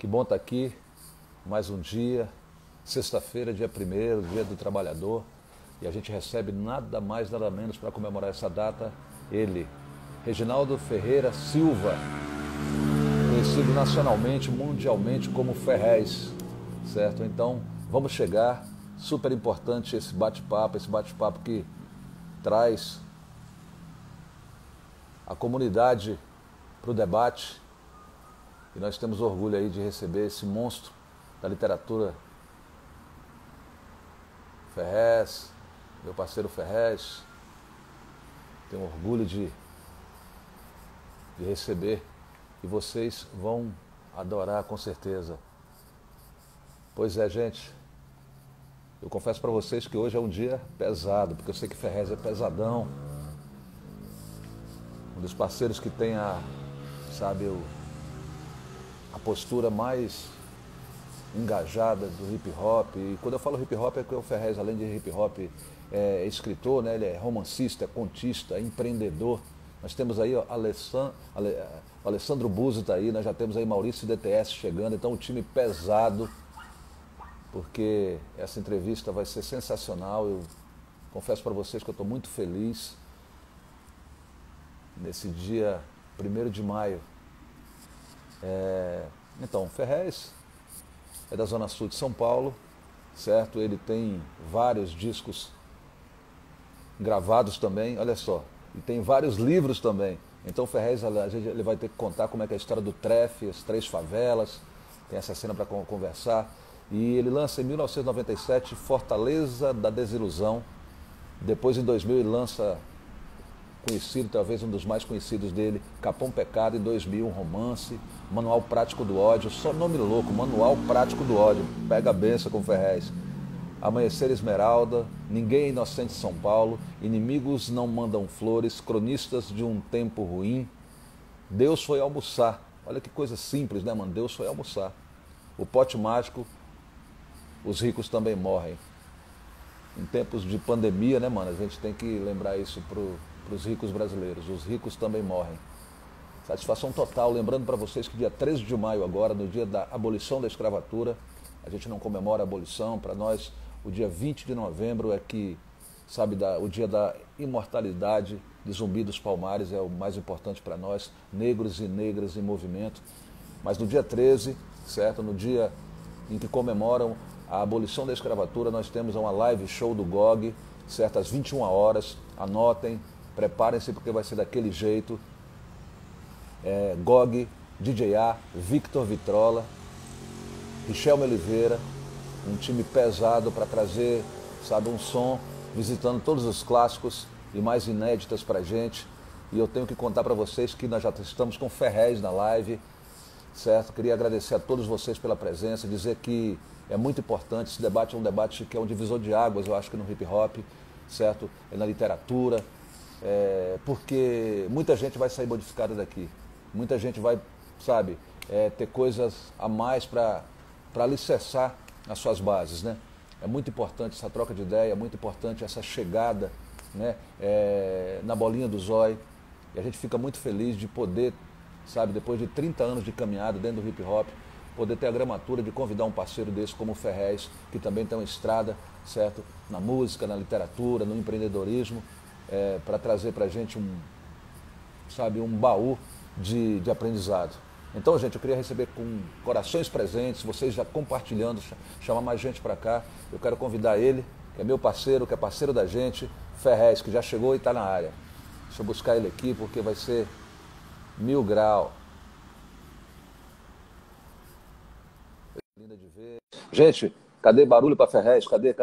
Que bom estar aqui, mais um dia, sexta-feira, dia 1º, dia do trabalhador, e a gente recebe nada mais, nada menos para comemorar essa data, ele, Reginaldo Ferreira Silva, conhecido nacionalmente, mundialmente como Ferrez, certo? Então, vamos chegar, super importante esse bate-papo que traz a comunidade para o debate, e nós temos orgulho aí de receber esse monstro da literatura, Ferrez, meu parceiro Ferrez. Tenho orgulho de receber, e vocês vão adorar com certeza. Pois é, gente, eu confesso para vocês que hoje é um dia pesado, porque eu sei que Ferrez é pesadão, um dos parceiros que tem a postura mais engajada do hip hop. E quando eu falo hip hop é que o Ferrez, além de hip hop, é escritor, né? Ele é romancista, contista, empreendedor. Nós temos aí o Alessandro Buzo está aí, nós já temos aí Maurício DTS chegando, então um time pesado, porque essa entrevista vai ser sensacional. Eu confesso para vocês que eu estou muito feliz nesse dia 1º de maio. Então, Ferrez é da Zona Sul de São Paulo, certo? Ele tem vários discos gravados também, olha só, e tem vários livros também. Então, Ferrez, ele vai ter que contar como é que é a história do Trefe, as 3 favelas, tem essa cena para conversar. E ele lança em 1997 Fortaleza da Desilusão. Depois, em 2000, ele lança, conhecido, talvez um dos mais conhecidos dele, Capão Pecado, em 2000, um romance, Manual Prático do Ódio, só nome louco, Manual Prático do Ódio, pega a benção com Ferrez. Amanhecer Esmeralda, Ninguém é Inocente São Paulo, Inimigos Não Mandam Flores, Cronistas de um Tempo Ruim, Deus Foi Almoçar, olha que coisa simples, né, mano? Deus Foi Almoçar. O Pote Mágico, Os Ricos Também Morrem. Em tempos de pandemia, né, mano, a gente tem que lembrar isso para os ricos brasileiros, os ricos também morrem. Satisfação total, lembrando para vocês que dia 13 de maio agora, no dia da abolição da escravatura, a gente não comemora a abolição, para nós o dia 20 de novembro é que, o dia da imortalidade de Zumbi dos Palmares, é o mais importante para nós, negros e negras em movimento. Mas no dia 13, certo, no dia em que comemoram a abolição da escravatura, nós temos uma live show do GOG, certo, às 21 horas, anotem, preparem-se porque vai ser daquele jeito. GOG, DJ A, Victor Vitrola, Richelme Oliveira, um time pesado para trazer, um som, visitando todos os clássicos e mais inéditas para a gente. E eu tenho que contar para vocês que nós já estamos com Ferrez na live, certo? Queria agradecer a todos vocês pela presença, dizer que é muito importante, esse debate é um debate que é um divisor de águas, eu acho que no hip hop, certo? É na literatura, porque muita gente vai sair modificada daqui, muita gente vai, ter coisas a mais para alicerçar as suas bases, né? É muito importante essa troca de ideia, é muito importante essa chegada, né, na bolinha do zóio, e a gente fica muito feliz de poder, depois de 30 anos de caminhada dentro do hip hop, poder ter a gramatura de convidar um parceiro desse como o Ferrez, que também tem uma estrada, certo, na música, na literatura, no empreendedorismo, para trazer para a gente um baú de aprendizado. Então, gente, eu queria receber com corações presentes, vocês já compartilhando, chamar mais gente para cá. Eu quero convidar ele, que é meu parceiro, que é parceiro da gente, Ferrez, que já chegou e está na área. Deixa eu buscar ele aqui, porque vai ser 1000 grau. Linda de ver. Gente, cadê barulho para Ferrez? Cadê?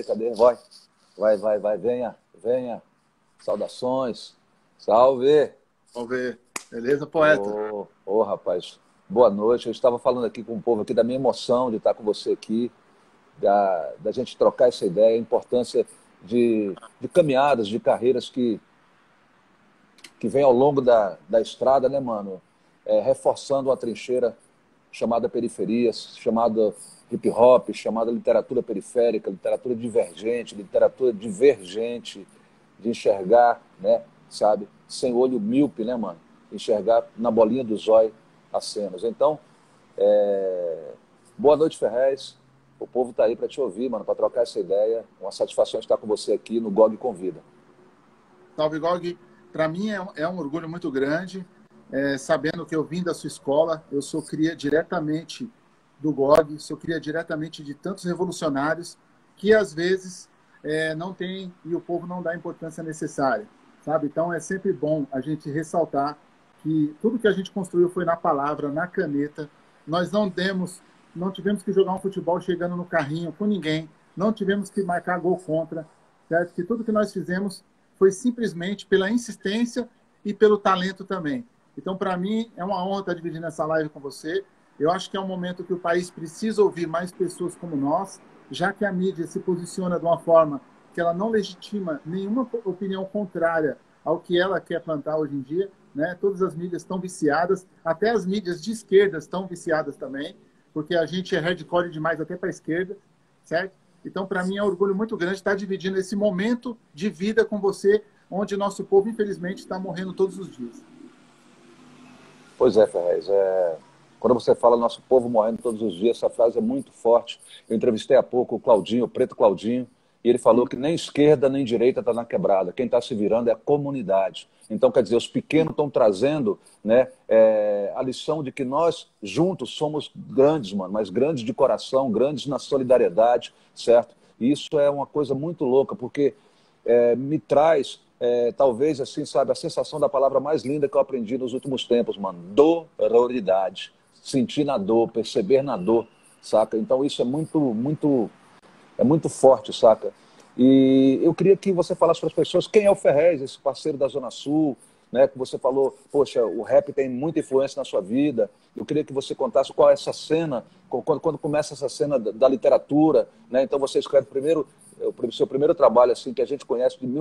Vai, venha. Saudações. Salve. Vamos ver. Beleza, poeta? Rapaz, boa noite. Eu estava falando aqui com o povo aqui da minha emoção de estar com você aqui, da gente trocar essa ideia, a importância de caminhadas, de carreiras que vem ao longo da estrada, né, mano? Reforçando uma trincheira chamada periferias, chamada hip hop, chamada literatura periférica, literatura divergente, literatura divergente, de enxergar, né, sem olho míope, né, mano? Enxergar na bolinha do zóio as cenas. Então, Boa noite, Ferrez. O povo está aí para te ouvir, mano, para trocar essa ideia. Uma satisfação estar com você aqui no GOG Convida. Salve, Gog. Para mim é um orgulho muito grande, sabendo que eu vim da sua escola, eu sou cria diretamente do GOG, sou cria diretamente de tantos revolucionários que às vezes não tem e o povo não dá a importância necessária, sabe? Então é sempre bom a gente ressaltar que tudo que a gente construiu foi na palavra, na caneta. Nós não tivemos que jogar um futebol chegando no carrinho com ninguém, não tivemos que marcar gol contra, certo? Que tudo que nós fizemos foi simplesmente pela insistência e pelo talento também. Então, para mim, é uma honra estar dividindo essa live com você. Eu acho que é um momento que o país precisa ouvir mais pessoas como nós, já que a mídia se posiciona de uma forma que ela não legitima nenhuma opinião contrária ao que ela quer plantar hoje em dia, né? Todas as mídias estão viciadas, até as mídias de esquerda estão viciadas também, porque a gente é hardcore demais até para a esquerda, certo? Então, para mim, é um orgulho muito grande estar dividindo esse momento de vida com você, onde nosso povo, infelizmente, está morrendo todos os dias. Pois é, Ferrez. Quando você fala nosso povo morrendo todos os dias, essa frase é muito forte. Eu entrevistei há pouco o Claudinho, o Preto Claudinho, e ele falou que nem esquerda nem direita está na quebrada. Quem está se virando é a comunidade. Então, quer dizer, os pequenos estão trazendo, né, a lição de que nós juntos somos grandes, mano, mas grandes de coração, grandes na solidariedade, certo? E isso é uma coisa muito louca, porque me traz, talvez, assim, sabe, a sensação da palavra mais linda que eu aprendi nos últimos tempos, mano. Dororidade. Sentir na dor, perceber na dor, saca? Então isso é muito forte, saca? E eu queria que você falasse para as pessoas quem é o Ferrez, esse parceiro da Zona Sul, né? Que você falou, poxa, o rap tem muita influência na sua vida. Eu queria que você contasse qual é essa cena, quando começa essa cena da literatura, né? Então você escreve primeiro, o seu primeiro trabalho, assim, que a gente conhece de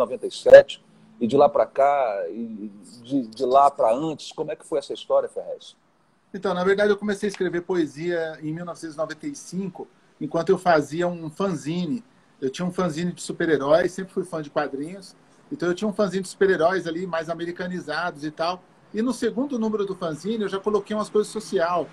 1997, e de lá para cá, e de lá para antes, como é que foi essa história, Ferrez? Então, na verdade, eu comecei a escrever poesia em 1995, enquanto eu fazia um fanzine. Eu tinha um fanzine de super-heróis, sempre fui fã de quadrinhos. Então, eu tinha um fanzine de super-heróis ali, mais americanizados e tal. E no segundo número do fanzine, eu já coloquei umas coisas social.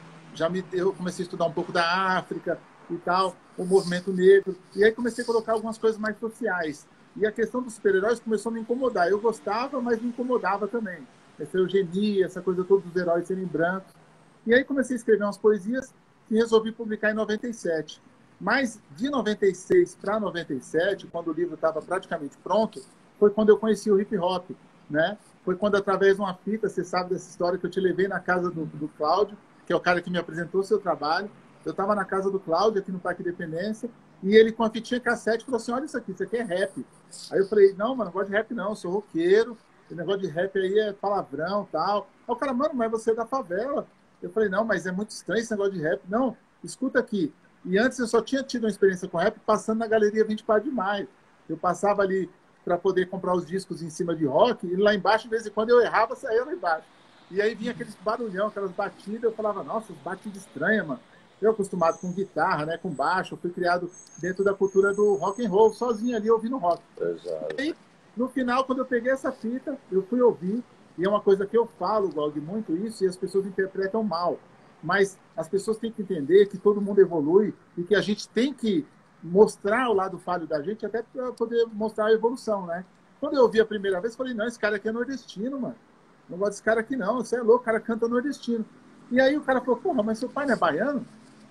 Eu comecei a estudar um pouco da África e tal, o movimento negro. E aí comecei a colocar algumas coisas mais sociais. E a questão dos super-heróis começou a me incomodar. Eu gostava, mas me incomodava também. Essa eugenia, essa coisa toda dos heróis serem brancos. E aí comecei a escrever umas poesias e resolvi publicar em 97. Mas de 96 para 97, quando o livro estava praticamente pronto, foi quando eu conheci o hip hop, né? Foi quando, através de uma fita, você sabe dessa história, que eu te levei na casa do Cláudio, que é o cara que me apresentou o seu trabalho. Eu estava na casa do Cláudio, aqui no Parque Independência, e ele, com a fitinha cassete, falou assim, olha isso aqui é rap. Aí eu falei, não, mano, não gosto de rap não, eu sou roqueiro, esse negócio de rap aí é palavrão e tal. Aí o cara, mano, mas você é da favela. Eu falei, não, mas é muito estranho esse negócio de rap. Não, escuta aqui. E antes eu só tinha tido uma experiência com rap passando na Galeria 24 de Maio. Eu passava ali para poder comprar os discos em cima de rock, e lá embaixo, de vez em quando, eu errava, saía lá embaixo. E aí vinha aqueles barulhão, aquelas batidas, eu falava, nossa, batidas estranhas, mano. Eu acostumado com guitarra, né, com baixo, eu fui criado dentro da cultura do rock and roll, sozinho ali, ouvindo rock. Exato. E aí, no final, quando eu peguei essa fita, eu fui ouvir, e é uma coisa que eu falo, Gog, muito isso, e as pessoas interpretam mal. Mas as pessoas têm que entender que todo mundo evolui e que a gente tem que mostrar o lado falho da gente até para poder mostrar a evolução, né? Quando eu ouvi a primeira vez, eu falei, não, esse cara aqui é nordestino, mano. Não gosto desse cara aqui, não. Você é louco, o cara canta nordestino. E aí o cara falou, porra, mas seu pai não é baiano?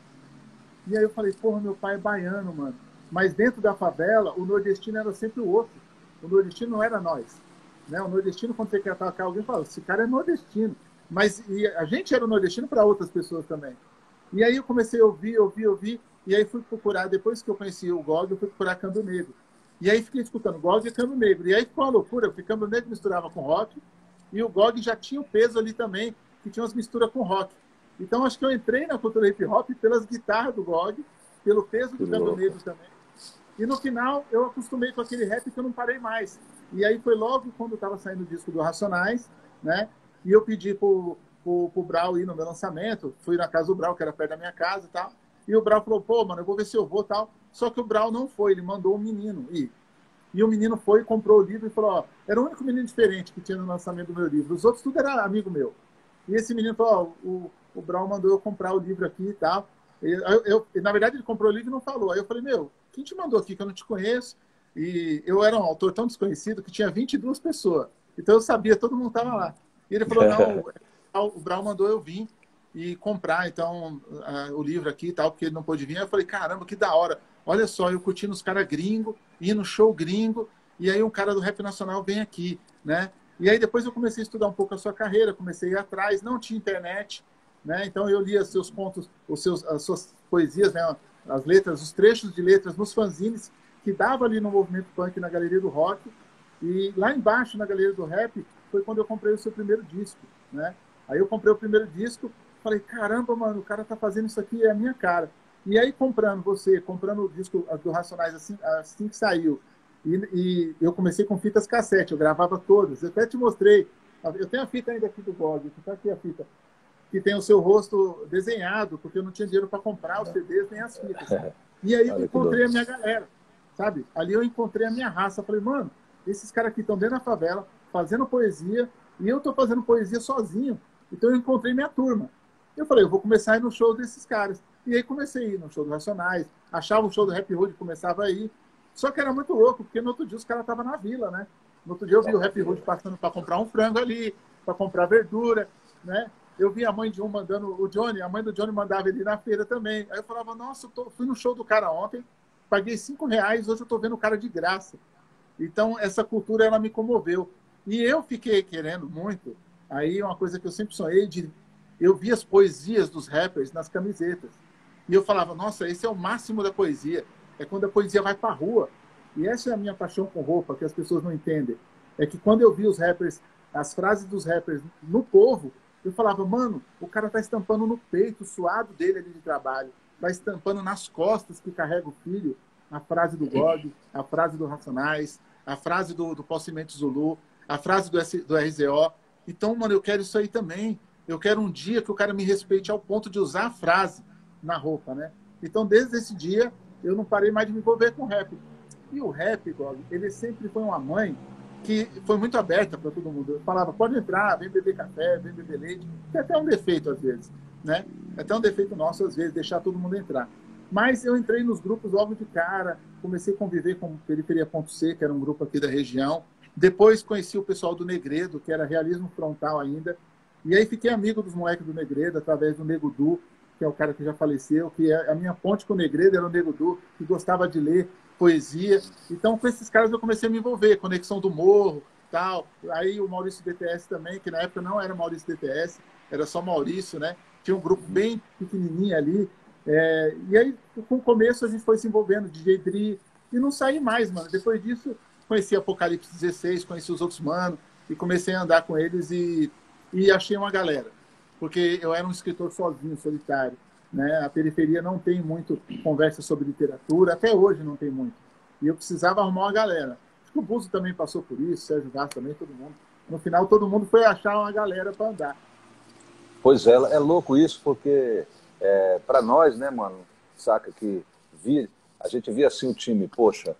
E aí eu falei, porra, meu pai é baiano, mano. Mas dentro da favela, o nordestino era sempre o outro. O nordestino não era nós. Né? O nordestino, quando você quer atacar alguém, fala, esse cara é nordestino. Mas a gente era o nordestino para outras pessoas também. E aí eu comecei a ouvir, e aí fui procurar, depois que eu conheci o Gog, eu fui procurar Câmbio Negro. E aí fiquei escutando Gog e Câmbio Negro. E aí ficou uma loucura, porque Câmbio Negro misturava com rock, e o Gog já tinha o peso ali também, que tinha umas misturas com rock. Então acho que eu entrei na cultura hip hop pelas guitarras do Gog, pelo peso do Câmbio Negro também. E no final eu acostumei com aquele rap que eu não parei mais. E aí foi logo quando estava saindo o disco do Racionais, né? E eu pedi pro Brau ir no meu lançamento, fui na casa do Brau, que era perto da minha casa e tal, e o Brau falou, pô, mano, eu vou ver se eu vou e tal. Só que o Brau não foi, ele mandou um menino ir. E o menino foi, comprou o livro e falou, ó, era o único menino diferente que tinha no lançamento do meu livro, os outros tudo era amigo meu. E esse menino falou, ó, o Brown mandou eu comprar o livro aqui e tal. Na verdade, ele comprou o livro e não falou. Aí eu falei, meu, quem te mandou aqui que eu não te conheço? E eu era um autor tão desconhecido que tinha 22 pessoas. Então eu sabia, todo mundo estava lá. E ele falou, não, o Brown mandou eu vir e comprar então o livro aqui e tal, porque ele não pôde vir. Aí eu falei, caramba, que da hora. Olha só, eu curtindo os caras gringo, ir no show gringo, e aí um cara do rap nacional vem aqui, né? E aí depois eu comecei a estudar um pouco a sua carreira, comecei a ir atrás, não tinha internet, né? Então eu lia seus contos, as suas poesias, né? As letras, os trechos de letras nos fanzines que dava ali no movimento punk na Galeria do Rock. E lá embaixo, na Galeria do Rap, foi quando eu comprei o seu primeiro disco, né? Aí eu comprei o primeiro disco, falei, caramba, mano, o cara tá fazendo isso aqui, é a minha cara. E aí comprando o disco do Racionais assim que saiu, e eu comecei com fitas cassete, eu gravava todas, eu até te mostrei, eu tenho a fita ainda aqui do blog, tá aqui a fita, que tem o seu rosto desenhado, porque eu não tinha dinheiro para comprar os CDs nem as fitas. E aí eu encontrei a minha galera, sabe? Ali eu encontrei a minha raça, falei, mano, esses caras aqui estão dentro da favela, fazendo poesia, e eu estou fazendo poesia sozinho, então eu encontrei minha turma. Eu falei, eu vou começar a ir no show desses caras. E aí comecei a ir no show dos Racionais, achava o show do Rap Hood, começava a ir. Só que era muito louco, porque no outro dia os caras estavam na vila, né? No outro dia eu vi o Rap Hood passando para comprar um frango ali, para comprar verdura, né? Eu vi a mãe de um mandando, a mãe do Johnny mandava ele ir na feira também. Aí eu falava, nossa, fui no show do cara ontem, paguei R$5, hoje eu estou vendo o cara de graça. Então, essa cultura, ela me comoveu. E eu fiquei querendo muito, aí uma coisa que eu sempre sonhei, eu vi as poesias dos rappers nas camisetas. E eu falava, nossa, esse é o máximo da poesia. É quando a poesia vai para a rua. E essa é a minha paixão com roupa, que as pessoas não entendem. É que quando eu vi os rappers, as frases dos rappers no povo, eu falava, mano, o cara tá estampando no peito, o suado dele ali de trabalho. Tá estampando nas costas que carrega o filho a frase do God, a frase do Racionais, a frase do Pós-Cimento Zulu, a frase do RZO. Então, mano, eu quero isso aí também. Eu quero um dia que o cara me respeite ao ponto de usar a frase na roupa, né? Então, desde esse dia, eu não parei mais de me envolver com o rap. E o rap, Gog, ele sempre foi uma mãe que foi muito aberta para todo mundo. Eu falava, pode entrar, vem beber café, vem beber leite. Tem até um defeito, às vezes, né? É até um defeito nosso, às vezes, deixar todo mundo entrar. Mas eu entrei nos grupos logo de cara, comecei a conviver com Periferia Ponto C, que era um grupo aqui da região. Depois conheci o pessoal do Negredo, que era realismo frontal ainda. E aí fiquei amigo dos moleques do Negredo, através do Nego Du, que é o cara que já faleceu, que é a minha ponte com o Negredo era o Nego Du, que gostava de ler poesia. Então, com esses caras eu comecei a me envolver, Conexão do Morro, tal. Aí o Maurício DTS também, que na época não era Maurício DTS, era só Maurício, né? Tinha um grupo bem pequenininho ali. E aí, com o começo, a gente foi se envolvendo, DJ Dri, e não saí mais, mano. Depois disso, conheci Apocalipse 16, conheci os outros manos, e comecei a andar com eles e achei uma galera. Porque eu era um escritor sozinho, solitário. Né? A periferia não tem muito conversa sobre literatura, até hoje não tem muito. E eu precisava arrumar uma galera. Acho que o Buzo também passou por isso, Sérgio Vaz também, todo mundo. No final, todo mundo foi achar uma galera para andar. Pois é louco isso, porque para nós, né, mano, saca, que a gente via assim o time, poxa,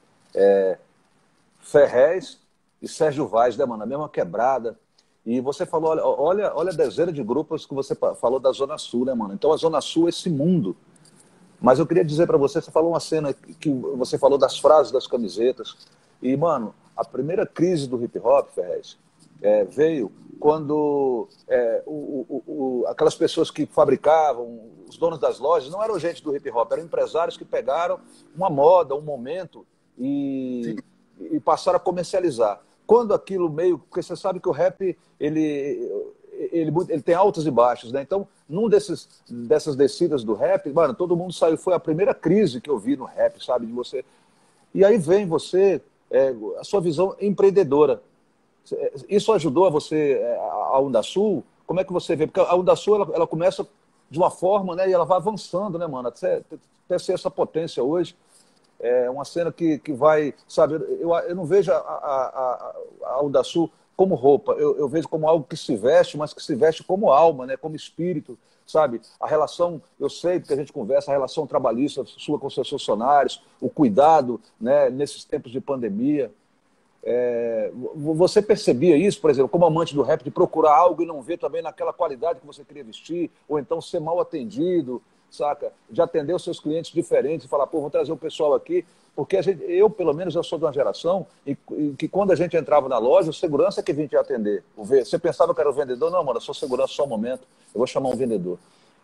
Ferrez e Sérgio Vaz, né, mano, a mesma quebrada. E você falou, olha a dezena de grupos que você falou da Zona Sul, né, mano? Então a Zona Sul é esse mundo. Mas eu queria dizer para você, você falou uma cena que você falou das frases das camisetas. E, mano, a primeira crise do hip hop, Ferrez, veio quando aquelas pessoas que fabricavam, os donos das lojas, não eram gente do hip hop, eram empresários que pegaram uma moda, um momento e passaram a comercializar. Quando aquilo meio... Porque você sabe que o rap, ele tem altos e baixos, né? Então, dessas descidas do rap, mano, todo mundo saiu. Foi a primeira crise que eu vi no rap, sabe? De você. E aí vem você, a sua visão empreendedora. Isso ajudou a você, a Onda Sul? Como é que você vê? Porque a Onda Sul, ela começa de uma forma, né? E ela vai avançando, né, mano? Até ser essa potência hoje. É uma cena que vai, sabe, eu não vejo a Onda Sul como roupa, eu vejo como algo que se veste, mas que se veste como alma, né, como espírito, sabe? A relação, eu sei, porque a gente conversa, a relação trabalhista sua com seus funcionários, o cuidado, né, nesses tempos de pandemia. Você percebia isso, por exemplo, como amante do rap, de procurar algo e não ver também naquela qualidade que você queria vestir, ou então ser mal atendido, saca? De atender os seus clientes diferentes e falar, pô, vou trazer o pessoal aqui, porque eu, pelo menos, já sou de uma geração e que quando a gente entrava na loja, o segurança é que vinha te atender. Você pensava que era o vendedor? Não, mano, eu sou segurança só um momento, eu vou chamar um vendedor.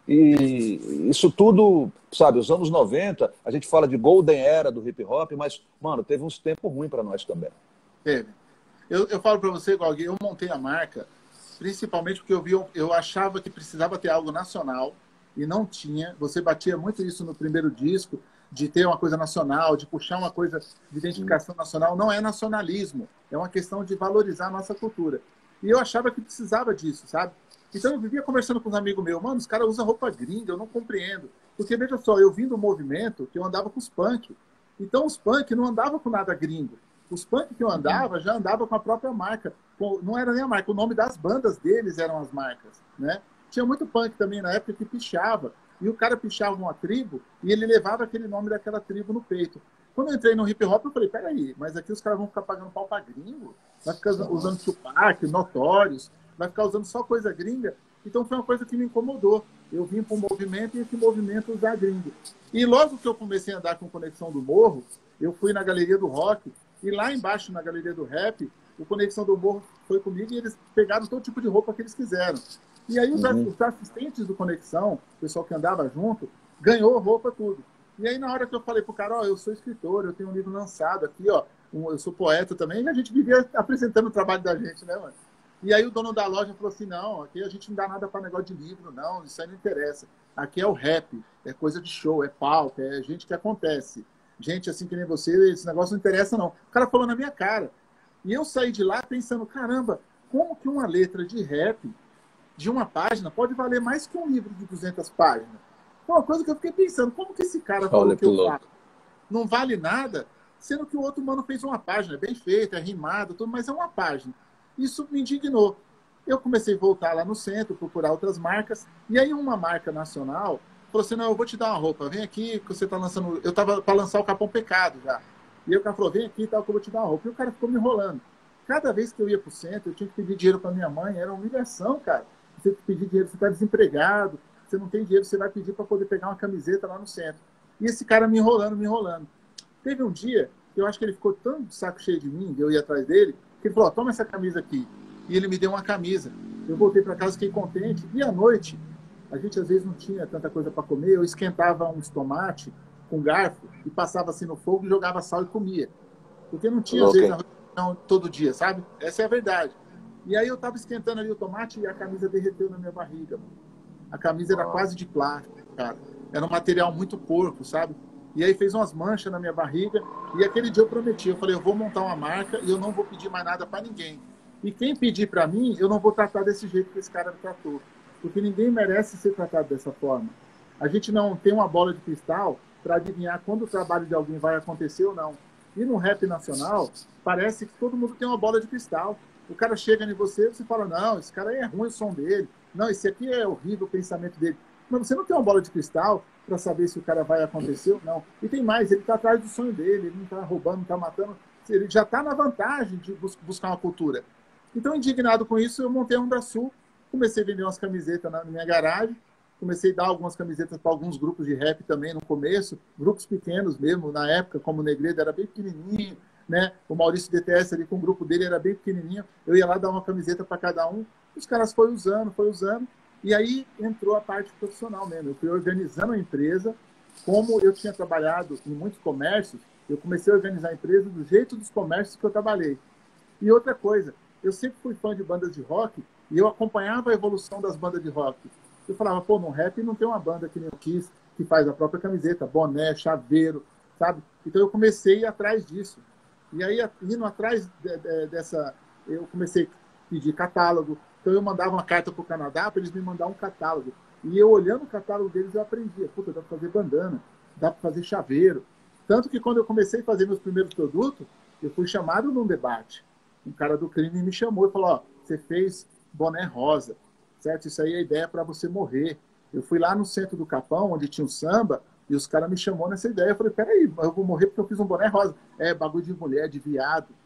E isso tudo, sabe, os anos 90, a gente fala de golden era do hip hop, mas, mano, teve uns tempos ruins para nós também. Teve. Eu falo para você, igual eu montei a marca, principalmente porque eu achava que precisava ter algo nacional e não tinha. Você batia muito isso no primeiro disco, de ter uma coisa nacional, de puxar uma coisa de identificação nacional. Não é nacionalismo, é uma questão de valorizar a nossa cultura. E eu achava que precisava disso, sabe? Então eu vivia conversando com uns amigos meus, mano, os caras usam roupa gringa, eu não compreendo. Porque, veja só, eu vim do movimento que eu andava com os punk. Então os punk não andavam com nada gringo. Os punk que eu andava, já andava com a própria marca. Não era nem a marca, o nome das bandas deles eram as marcas, né? Tinha muito punk também na época que pichava. E o cara pichava uma tribo e ele levava aquele nome daquela tribo no peito. Quando eu entrei no hip hop, eu falei, peraí, mas aqui os caras vão ficar pagando pau pra gringo? Vai ficar usando Tupac, Notorious, vai ficar usando só coisa gringa? Então foi uma coisa que me incomodou. Eu vim para um movimento e esse movimento usar gringo. E logo que eu comecei a andar com Conexão do Morro, eu fui na Galeria do Rock. E lá embaixo, na Galeria do Rap, o Conexão do Morro foi comigo e eles pegaram todo tipo de roupa que eles quiseram. E aí os assistentes do Conexão, o pessoal que andava junto, ganhou roupa, tudo. E aí na hora que eu falei pro cara, ó, eu sou escritor, eu tenho um livro lançado aqui, ó, eu sou poeta também, e a gente vivia apresentando o trabalho da gente, né, mano? E aí o dono da loja falou assim, não, aqui a gente não dá nada para negócio de livro, não, isso aí não interessa. Aqui é o rap, é coisa de show, é palco, é gente que acontece. Gente assim que nem você, esse negócio não interessa, não. O cara falou na minha cara. E eu saí de lá pensando, caramba, como que uma letra de rap de uma página pode valer mais que um livro de 200 páginas? Foi uma coisa que eu fiquei pensando, como que esse cara falou que eu falo não vale nada, sendo que o outro mano fez uma página, é bem feita, é rimada, tudo, mas é uma página. Isso me indignou. Eu comecei a voltar lá no centro, procurar outras marcas, e aí uma marca nacional falou assim, não, eu vou te dar uma roupa, vem aqui que você tá lançando... Eu tava para lançar o Capão Pecado já. E aí o cara falou, vem aqui e tal, que eu vou te dar uma roupa. E o cara ficou me enrolando. Cada vez que eu ia pro centro, eu tinha que pedir dinheiro para minha mãe, era uma humilhação, cara. Você tem que pedir dinheiro, você tá desempregado, você não tem dinheiro, você vai pedir para poder pegar uma camiseta lá no centro. E esse cara me enrolando, me enrolando. Teve um dia, que eu acho que ele ficou tão de saco cheio de mim, de eu ir atrás dele, que ele falou, toma essa camisa aqui. E ele me deu uma camisa. Eu voltei para casa, fiquei contente. E à noite, a gente às vezes não tinha tanta coisa para comer, eu esquentava uns tomates com garfo e passava assim no fogo e jogava sal e comia. Porque não tinha, às vezes, arroz todo dia, sabe? Essa é a verdade. E aí eu estava esquentando ali o tomate e a camisa derreteu na minha barriga. Mano. A camisa era quase de plástico, cara. Era um material muito porco, sabe? E aí fez umas manchas na minha barriga. E aquele dia eu prometi, eu falei, eu vou montar uma marca e eu não vou pedir mais nada para ninguém. E quem pedir para mim, eu não vou tratar desse jeito que esse cara me tratou. Porque ninguém merece ser tratado dessa forma. A gente não tem uma bola de cristal para adivinhar quando o trabalho de alguém vai acontecer ou não. E no rap nacional, parece que todo mundo tem uma bola de cristal. O cara chega em você e você fala, não, esse cara aí é ruim o som dele. Não, esse aqui é horrível o pensamento dele. Mas você não tem uma bola de cristal para saber se o cara vai acontecer ou não. E tem mais, ele está atrás do sonho dele, ele não está roubando, não está matando. Ele já está na vantagem de buscar uma cultura. Então, indignado com isso, eu montei a Onda Sul, comecei a vender umas camisetas na minha garagem, comecei a dar algumas camisetas para alguns grupos de rap também no começo, grupos pequenos mesmo, na época, como o Negredo era bem pequenininho, né? O Maurício DTS ali com o grupo dele era bem pequenininho, eu ia lá dar uma camiseta para cada um, os caras foram usando, e aí entrou a parte profissional mesmo, eu fui organizando a empresa, como eu tinha trabalhado em muitos comércios, eu comecei a organizar a empresa do jeito dos comércios que eu trabalhei. E outra coisa, eu sempre fui fã de bandas de rock e eu acompanhava a evolução das bandas de rock. Eu falava, pô, no rap não tem uma banda que nem o Kiss, que faz a própria camiseta, boné, chaveiro, sabe? Então eu comecei a ir atrás disso. E aí, indo atrás dessa, eu comecei a pedir catálogo. Então eu mandava uma carta para o Canadá para eles me mandarem um catálogo. E eu olhando o catálogo deles, eu aprendia. Puta, dá para fazer bandana, dá para fazer chaveiro. Tanto que quando eu comecei a fazer meus primeiros produtos, eu fui chamado num debate. Um cara do crime me chamou e falou, ó, você fez boné rosa, certo? Isso aí é a ideia para você morrer. Eu fui lá no centro do Capão, onde tinha um samba, e os caras me chamou nessa ideia. Eu falei, peraí, eu vou morrer porque eu fiz um boné rosa. É, bagulho de mulher, de viado.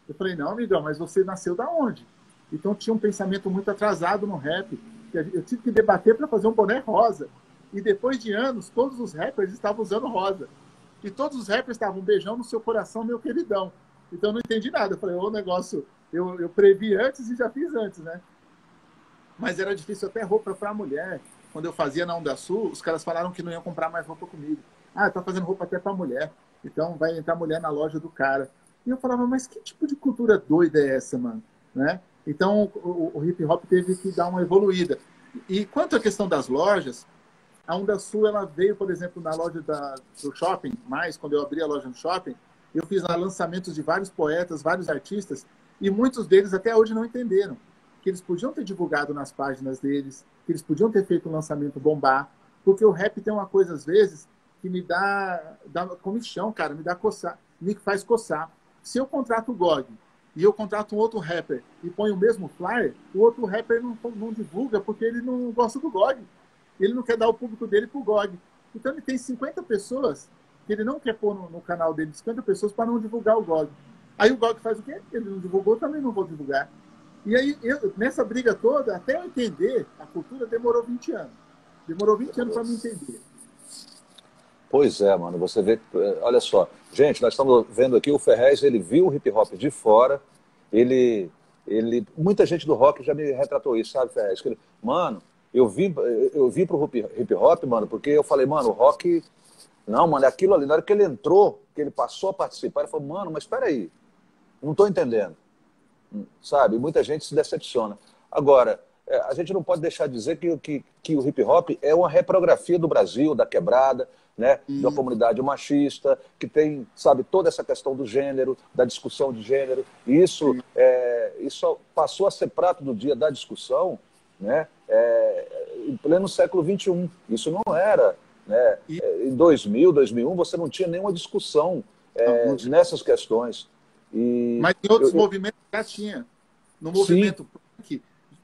Eu falei, não, amigão, mas você nasceu da onde? Então tinha um pensamento muito atrasado no rap. Que eu tive que debater para fazer um boné rosa. E depois de anos, todos os rappers estavam usando rosa. E todos os rappers estavam beijando no seu coração, meu queridão. Então eu não entendi nada. Eu falei, o negócio, eu previ antes e já fiz antes, né? Mas era difícil até roupa para mulher. Quando eu fazia na Onda Sul, os caras falaram que não iam comprar mais roupa comigo. Ah, tá fazendo roupa até para mulher. Então vai entrar mulher na loja do cara. E eu falava, mas que tipo de cultura doida é essa, mano? Né? Então o hip hop teve que dar uma evoluída. E quanto à questão das lojas, a Onda Sul ela veio, por exemplo, na loja do shopping, mais quando eu abri a loja no shopping, eu fiz lá lançamentos de vários poetas, vários artistas, e muitos deles até hoje não entenderam que eles podiam ter divulgado nas páginas deles, que eles podiam ter feito um lançamento bombar, porque o rap tem uma coisa, às vezes, que me dá comichão, cara, me dá coçar, me faz coçar. Se eu contrato o GOG e eu contrato um outro rapper e põe o mesmo flyer, o outro rapper não divulga porque ele não gosta do GOG. Ele não quer dar o público dele pro GOG. Então ele tem 50 pessoas que ele não quer pôr no canal dele, 50 pessoas para não divulgar o GOG. Aí o GOG faz o quê? Ele não divulgou, eu também não vou divulgar. E aí, nessa briga toda, até eu entender a cultura, demorou 20 anos. Demorou 20 anos para me entender. Pois é, mano, você vê, olha só, gente, nós estamos vendo aqui o Ferrez, ele viu o hip hop de fora, muita gente do rock já me retratou isso, sabe, Ferrez? Mano, eu vim pro hip hop, mano, porque eu falei, mano, o rock, não, mano, é aquilo ali, na hora que ele entrou, que ele passou a participar, ele falou, mano, mas espera aí, não estou entendendo, sabe? Muita gente se decepciona. Agora, a gente não pode deixar de dizer que o hip hop é uma reprografia do Brasil, da quebrada, né, de uma comunidade machista, que tem, sabe, toda essa questão do gênero, da discussão de gênero, e isso passou a ser prato do dia da discussão, né, em pleno século XXI. Isso não era, né, em 2000, 2001, você não tinha nenhuma discussão nessas questões. Mas em outros movimentos já tinha. No movimento punk,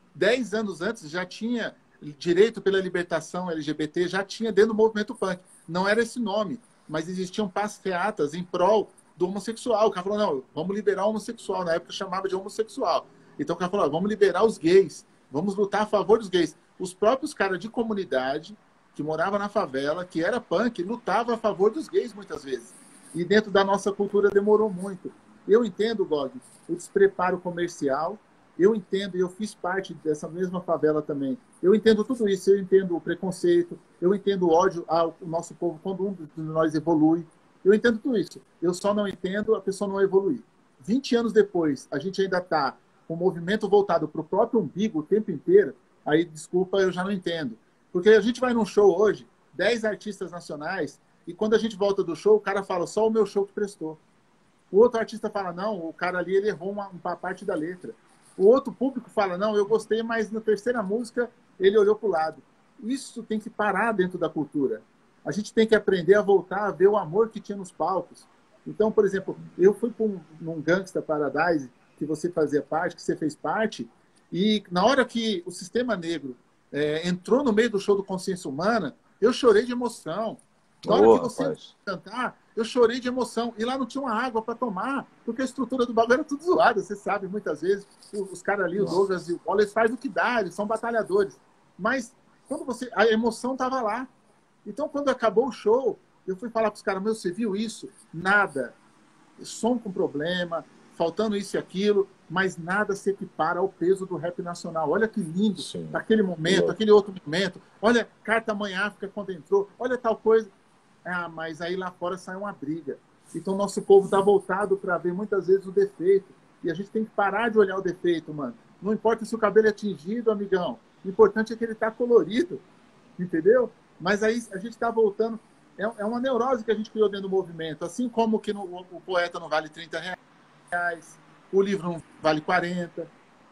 10 anos antes já tinha direito pela libertação LGBT, já tinha dentro do movimento punk. Não era esse nome, mas existiam passeatas em prol do homossexual. O cara falou, não, vamos liberar o homossexual. Na época chamava de homossexual. Então o cara falou, vamos liberar os gays, vamos lutar a favor dos gays. Os próprios caras de comunidade, que moravam na favela, que era punk, lutavam a favor dos gays muitas vezes. E dentro da nossa cultura demorou muito. Eu entendo, Gog, o despreparo comercial, eu entendo, e eu fiz parte dessa mesma favela também. Eu entendo tudo isso, eu entendo o preconceito, eu entendo o ódio ao nosso povo quando um de nós evolui. Eu entendo tudo isso. Eu só não entendo a pessoa não evoluir. 20 anos depois, a gente ainda está com o movimento voltado para o próprio umbigo o tempo inteiro, aí, desculpa, eu já não entendo. Porque a gente vai num show hoje, 10 artistas nacionais, e quando a gente volta do show, o cara fala, só o meu show que prestou. O outro artista fala, não, o cara ali ele errou uma parte da letra. O outro público fala, não, eu gostei, mas na terceira música ele olhou para o lado. Isso tem que parar dentro da cultura. A gente tem que aprender a voltar a ver o amor que tinha nos palcos. Então, por exemplo, eu fui para num Gangsta Paradise, que você fazia parte, que você fez parte, e na hora que o Sistema Negro entrou no meio do show do Consciência Humana, eu chorei de emoção. Na hora que você cantar, eu chorei de emoção. E lá não tinha uma água para tomar, porque a estrutura do bagulho era tudo zoada. Você sabe, muitas vezes, os caras ali, o Douglas e o Paulo, eles fazem o que dá, eles são batalhadores. Mas quando a emoção estava lá. Então, quando acabou o show, eu fui falar para os caras, meu, você viu isso? Nada. Som com problema, faltando isso e aquilo, mas nada se equipara ao peso do rap nacional. Olha que lindo, naquele momento, aquele outro momento. Olha, Carta Mãe África quando entrou, olha tal coisa. Ah, mas aí lá fora sai uma briga. Então, nosso povo está voltado para ver muitas vezes o defeito. E a gente tem que parar de olhar o defeito, mano. Não importa se o cabelo é tingido, amigão. O importante é que ele está colorido. Entendeu? Mas aí a gente está voltando. É uma neurose que a gente criou dentro do movimento. Assim como que o poeta não vale 30 reais, o livro não vale 40.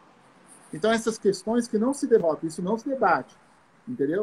Então, essas questões que não se debatem, isso não se debate. Entendeu?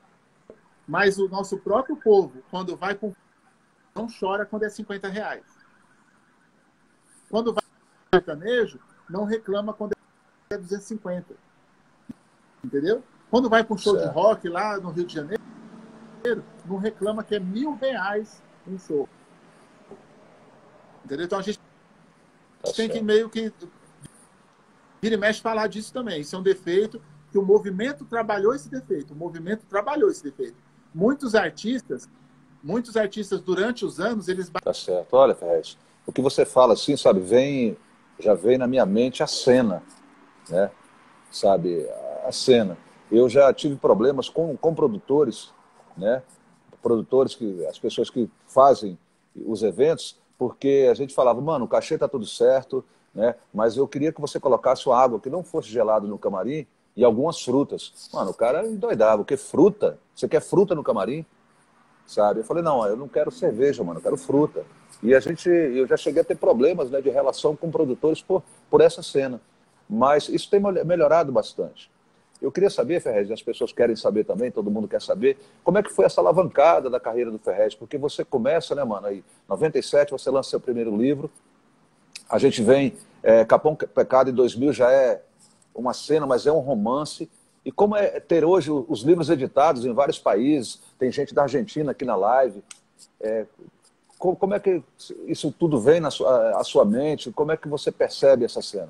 Mas o nosso próprio povo, quando vai com... não chora quando é 50 reais. Quando vai com sertanejo, não reclama quando é 250. Entendeu? Quando vai com um show de rock lá no Rio de Janeiro, não reclama que é R$1.000 um show. Entendeu? Então a gente tem que meio que vira e mexe falar disso também. Isso é um defeito que o movimento trabalhou esse defeito. O movimento trabalhou esse defeito. Muitos artistas durante os anos, eles... Tá certo. Olha, Ferrez, o que você fala assim, sabe, já vem na minha mente a cena, né? Sabe, a cena. Eu já tive problemas com produtores, né? Produtores, as pessoas que fazem os eventos, porque a gente falava, mano, o cachê tá tudo certo, né? Mas eu queria que você colocasse uma água que não fosse gelada no camarim e algumas frutas. Mano, o cara endoidava, porque fruta? Você quer fruta no camarim? Sabe? Eu falei, não, eu não quero cerveja, mano, eu quero fruta. E eu já cheguei a ter problemas, né, de relação com produtores por essa cena. Mas isso tem melhorado bastante. Eu queria saber, Ferrez, e as pessoas querem saber também, todo mundo quer saber, como é que foi essa alavancada da carreira do Ferrez? Porque você começa, né, mano, aí, em 97 você lança seu primeiro livro, a gente vem, Capão Pecado em 2000 já é uma cena, mas é um romance. E como é ter hoje os livros editados em vários países, tem gente da Argentina aqui na live, como é que isso tudo vem à sua mente? Como é que você percebe essa cena?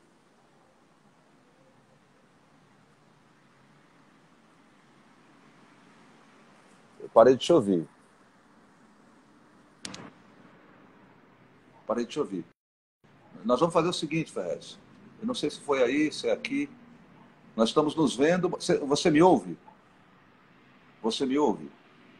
Eu parei de te ouvir. Parei de te ouvir. Nós vamos fazer o seguinte, Ferrez. Eu não sei se foi aí, se é aqui. Nós estamos nos vendo. Você me ouve? Você me ouve?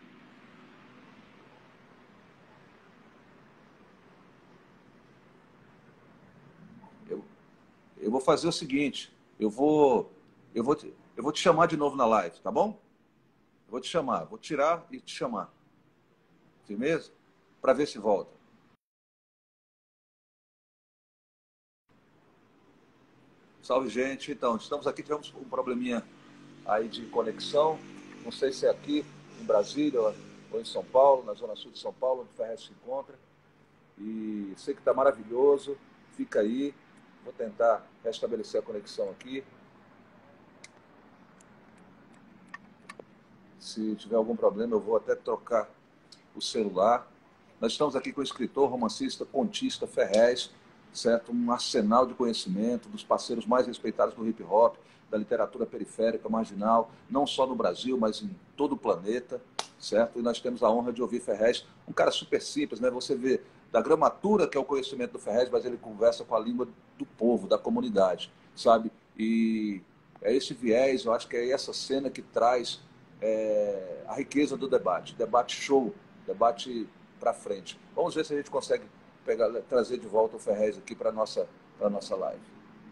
Eu vou fazer o seguinte. Eu vou te chamar de novo na live, tá bom? Eu vou te chamar. Vou tirar e te chamar. Firmeza? Para ver se volta. Salve, gente. Então, estamos aqui, tivemos um probleminha aí de conexão. Não sei se é aqui em Brasília ou em São Paulo, na zona sul de São Paulo, onde o Ferrez se encontra. E sei que está maravilhoso. Fica aí. Vou tentar restabelecer a conexão aqui. Se tiver algum problema, eu vou até trocar o celular. Nós estamos aqui com o escritor, romancista, contista Ferrez, certo? Um arsenal de conhecimento, dos parceiros mais respeitados do hip hop, da literatura periférica, marginal, não só no Brasil, mas em todo o planeta, certo? E nós temos a honra de ouvir Ferrez, um cara super simples, né? Você vê da gramatura, que é o conhecimento do Ferrez, mas ele conversa com a língua do povo, da comunidade, sabe? E é esse viés, eu acho que é essa cena que traz a riqueza do debate. Debate show, debate para frente. Vamos ver se a gente consegue trazer de volta o Ferrez aqui para a nossa live.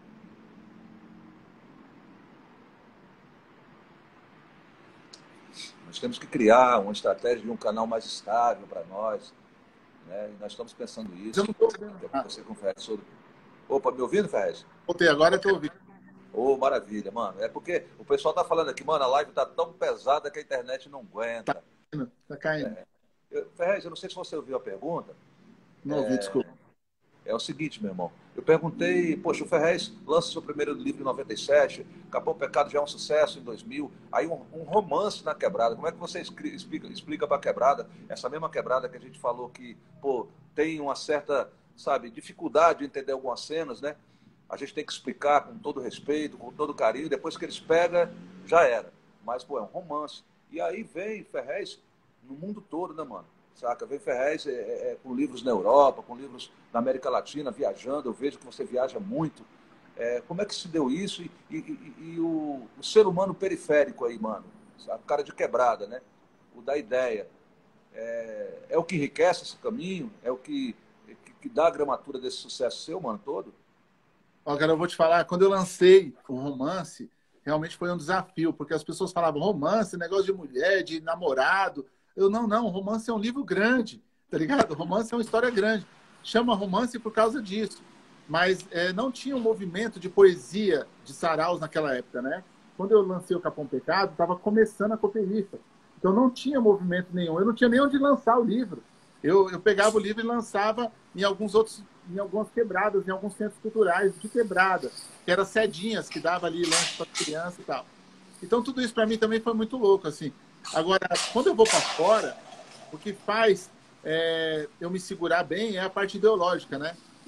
Nós temos que criar uma estratégia de um canal mais estável para nós, né? E nós estamos pensando isso. Eu não estou ouvindo. Você conversa sobre... Opa, me ouvindo, Ferrez? Voltei, agora eu estou ouvindo. Ô, maravilha, mano. É porque o pessoal tá falando aqui, mano, a live tá tão pesada que a internet não aguenta. Tá caindo. Ferrez, eu não sei se você ouviu a pergunta. Não ouvi, desculpa. É o seguinte, meu irmão. Eu perguntei, poxa, o Ferrez lança seu primeiro livro em 97, Capão Pecado já é um sucesso em 2000, aí um romance na quebrada. Como é que você explica para a quebrada, essa mesma quebrada que a gente falou que, pô, tem uma certa, sabe, dificuldade de entender algumas cenas, né? A gente tem que explicar com todo respeito, com todo carinho, depois que eles pegam, já era. Mas, pô, é um romance. E aí vem Ferrez no mundo todo, né, mano? Saca? Vem Ferrez com livros na Europa, com livros na América Latina, viajando. Eu vejo que você viaja muito. Como é que se deu isso? E o ser humano periférico aí, mano? A cara de quebrada, né? O da ideia. É o que enriquece esse caminho? É o que dá a gramatura desse sucesso seu, mano, todo? Ó, cara, eu vou te falar, quando eu lancei o romance, realmente foi um desafio, porque as pessoas falavam romance, negócio de mulher, de namorado. Eu, não, romance é um livro grande, tá ligado? Romance é uma história grande. Chama romance por causa disso. Mas não tinha um movimento de poesia de saraus naquela época, né? Quando eu lancei o Capão Pecado, estava começando a Copernifa. Então não tinha movimento nenhum. Eu não tinha nem onde lançar o livro. Eu pegava o livro e lançava em algumas quebradas, em alguns centros culturais de quebrada, que eram sedinhas que dava ali lanche para criança e tal. Então tudo isso para mim também foi muito louco, assim. Agora, quando eu vou para fora, o que faz eu me segurar bem é a parte ideológica, né?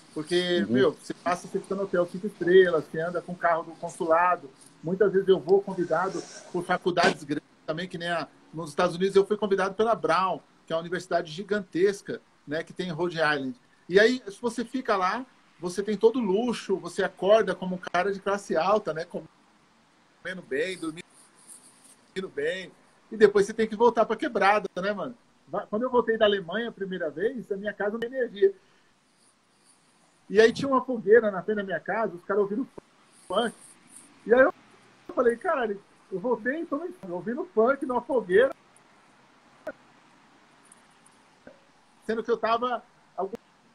Porque, Uhum. meu, você passa, você fica no hotel 5 estrelas, você anda com o carro do consulado. Muitas vezes eu vou convidado por faculdades grandes também, que nem nos Estados Unidos eu fui convidado pela Brown, que é uma universidade gigantesca, né, que tem em Rhode Island. E aí, se você fica lá, você tem todo luxo, você acorda como um cara de classe alta, né, comendo bem, dormindo bem, e depois você tem que voltar para quebrada, né, mano? Quando eu voltei da Alemanha a primeira vez, a minha casa não tem energia. E aí tinha uma fogueira na frente da minha casa, os caras ouvindo funk. E aí eu falei, caralho, eu voltei e tô ouvindo funk numa fogueira, sendo que eu tava alguns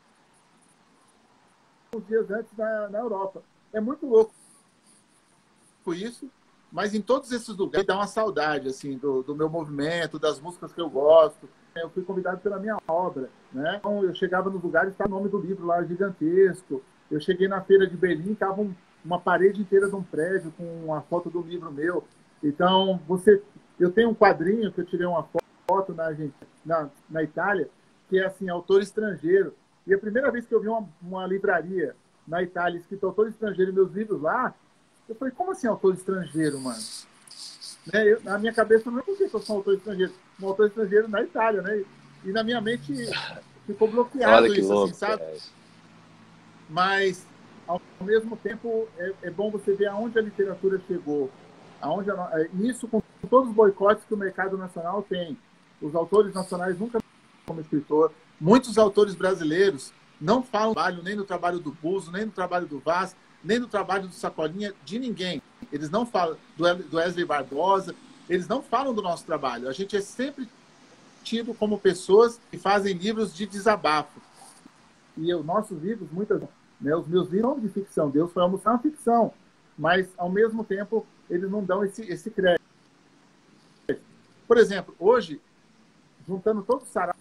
dias antes na Europa. É muito louco isso, mas em todos esses lugares dá uma saudade assim do meu movimento, das músicas que eu gosto. Eu fui convidado pela minha obra, né? Então, eu chegava nos lugares, estava o nome do livro lá gigantesco. Eu cheguei na feira de Berlim, estava uma parede inteira de um prédio com uma foto do livro meu. Então, eu tenho um quadrinho que eu tirei uma foto na Argentina, na Itália, que é assim, autor estrangeiro. E a primeira vez que eu vi uma livraria na Itália escrito autor estrangeiro e meus livros lá, eu falei, como assim autor estrangeiro, mano? Né? Na minha cabeça não é porque eu sou um autor estrangeiro. Um autor estrangeiro na Itália, né? E na minha mente ficou Olha bloqueado que isso, assim, louco, sabe? Ferrez. Mas, ao mesmo tempo, é bom você ver aonde a literatura chegou. Isso com todos os boicotes que o mercado nacional tem. Os autores nacionais nunca como escritor. Muitos autores brasileiros não falam do trabalho, nem do trabalho do Buzo, nem do trabalho do Vaz, nem do trabalho do Sacolinha, de ninguém. Eles não falam do Wesley Barbosa, eles não falam do nosso trabalho. A gente é sempre tido como pessoas que fazem livros de desabafo. E os nossos livros, os meus livros são de ficção. Deus foi almoçar uma ficção. Mas, ao mesmo tempo, eles não dão esse crédito. Por exemplo, hoje, juntando todos os saraus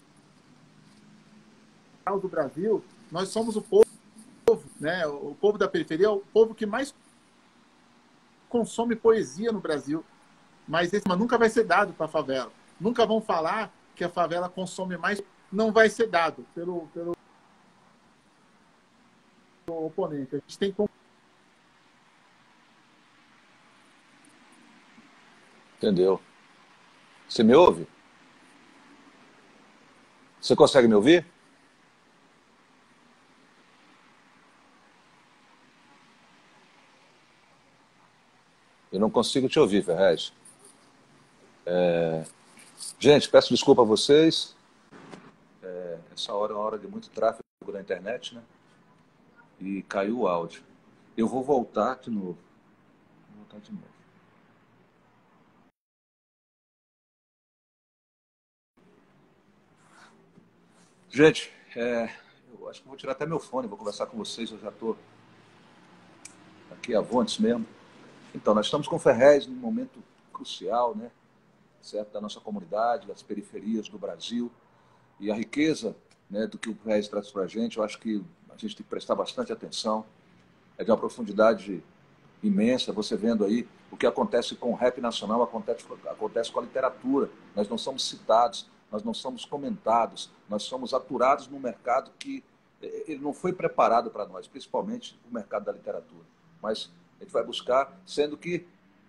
do Brasil, nós somos o povo, né? O povo da periferia é o povo que mais consome poesia no Brasil. Mas esse nunca vai ser dado para a favela. Nunca vão falar que a favela consome mais. Não vai ser dado pelo oponente. A gente tem que... Entendeu? Você me ouve? Você consegue me ouvir? Eu não consigo te ouvir, Ferrez. Gente, peço desculpa a vocês. Essa hora é uma hora de muito tráfego na internet, né? E caiu o áudio. Eu vou voltar de novo. Vou voltar de novo. Gente, eu acho que vou tirar até meu fone, vou conversar com vocês, eu já estou aqui avontes mesmo. Então, nós estamos com o Ferrez num momento crucial, né? Certo? Da nossa comunidade, das periferias do Brasil. E a riqueza, né, do que o Ferrez traz para a gente, eu acho que a gente tem que prestar bastante atenção. É de uma profundidade imensa, você vendo aí o que acontece com o rap nacional, acontece com a literatura. Nós não somos citados, nós não somos comentados, nós somos aturados num mercado que ele não foi preparado para nós, principalmente o mercado da literatura. Mas a gente vai buscar, sendo que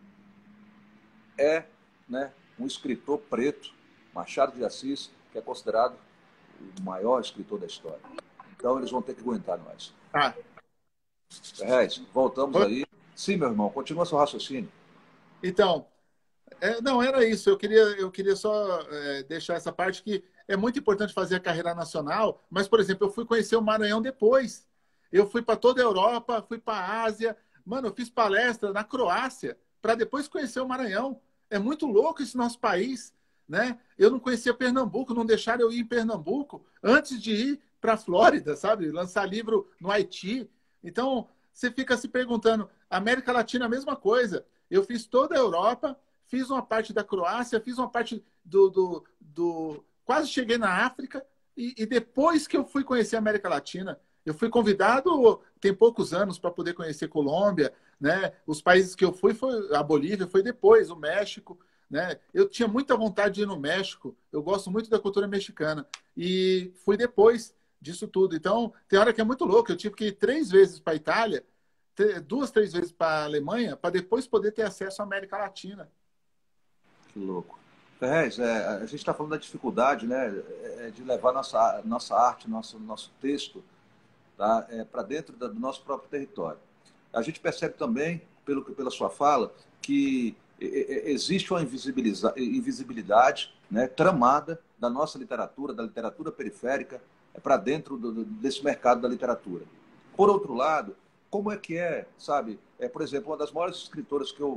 né, um escritor preto, Machado de Assis, que é considerado o maior escritor da história. Então eles vão ter que aguentar nós. Ferrez, voltamos aí. Sim, meu irmão, continua seu raciocínio. Então, não, era isso. Eu queria só deixar essa parte que é muito importante fazer a carreira nacional, mas, por exemplo, eu fui conhecer o Maranhão depois. Eu fui para toda a Europa, fui para a Ásia. Mano, eu fiz palestra na Croácia para depois conhecer o Maranhão. É muito louco esse nosso país, né? Eu não conhecia Pernambuco, não deixaram eu ir em Pernambuco antes de ir para a Flórida, sabe? Lançar livro no Haiti. Então, você fica se perguntando, América Latina, a mesma coisa. Eu fiz toda a Europa, fiz uma parte da Croácia, fiz uma parte quase cheguei na África, e depois que eu fui conhecer a América Latina, eu fui convidado, tem poucos anos, para poder conhecer Colômbia, né? Os países que eu fui, a Bolívia foi depois, o México, né? Eu tinha muita vontade de ir no México, eu gosto muito da cultura mexicana, e fui depois disso tudo. Então, tem hora que é muito louco. Eu tive que ir 3 vezes para a Itália, 2, 3 vezes para a Alemanha, para depois poder ter acesso à América Latina. Que louco. Ferrez, a gente está falando da dificuldade, né, de levar nossa arte, nosso texto, tá, para dentro do nosso próprio território. A gente percebe também, pela sua fala, que existe uma invisibilidade, né, tramada da nossa literatura, da literatura periférica, para dentro desse mercado da literatura. Por outro lado, como sabe, por exemplo, uma das maiores escritoras que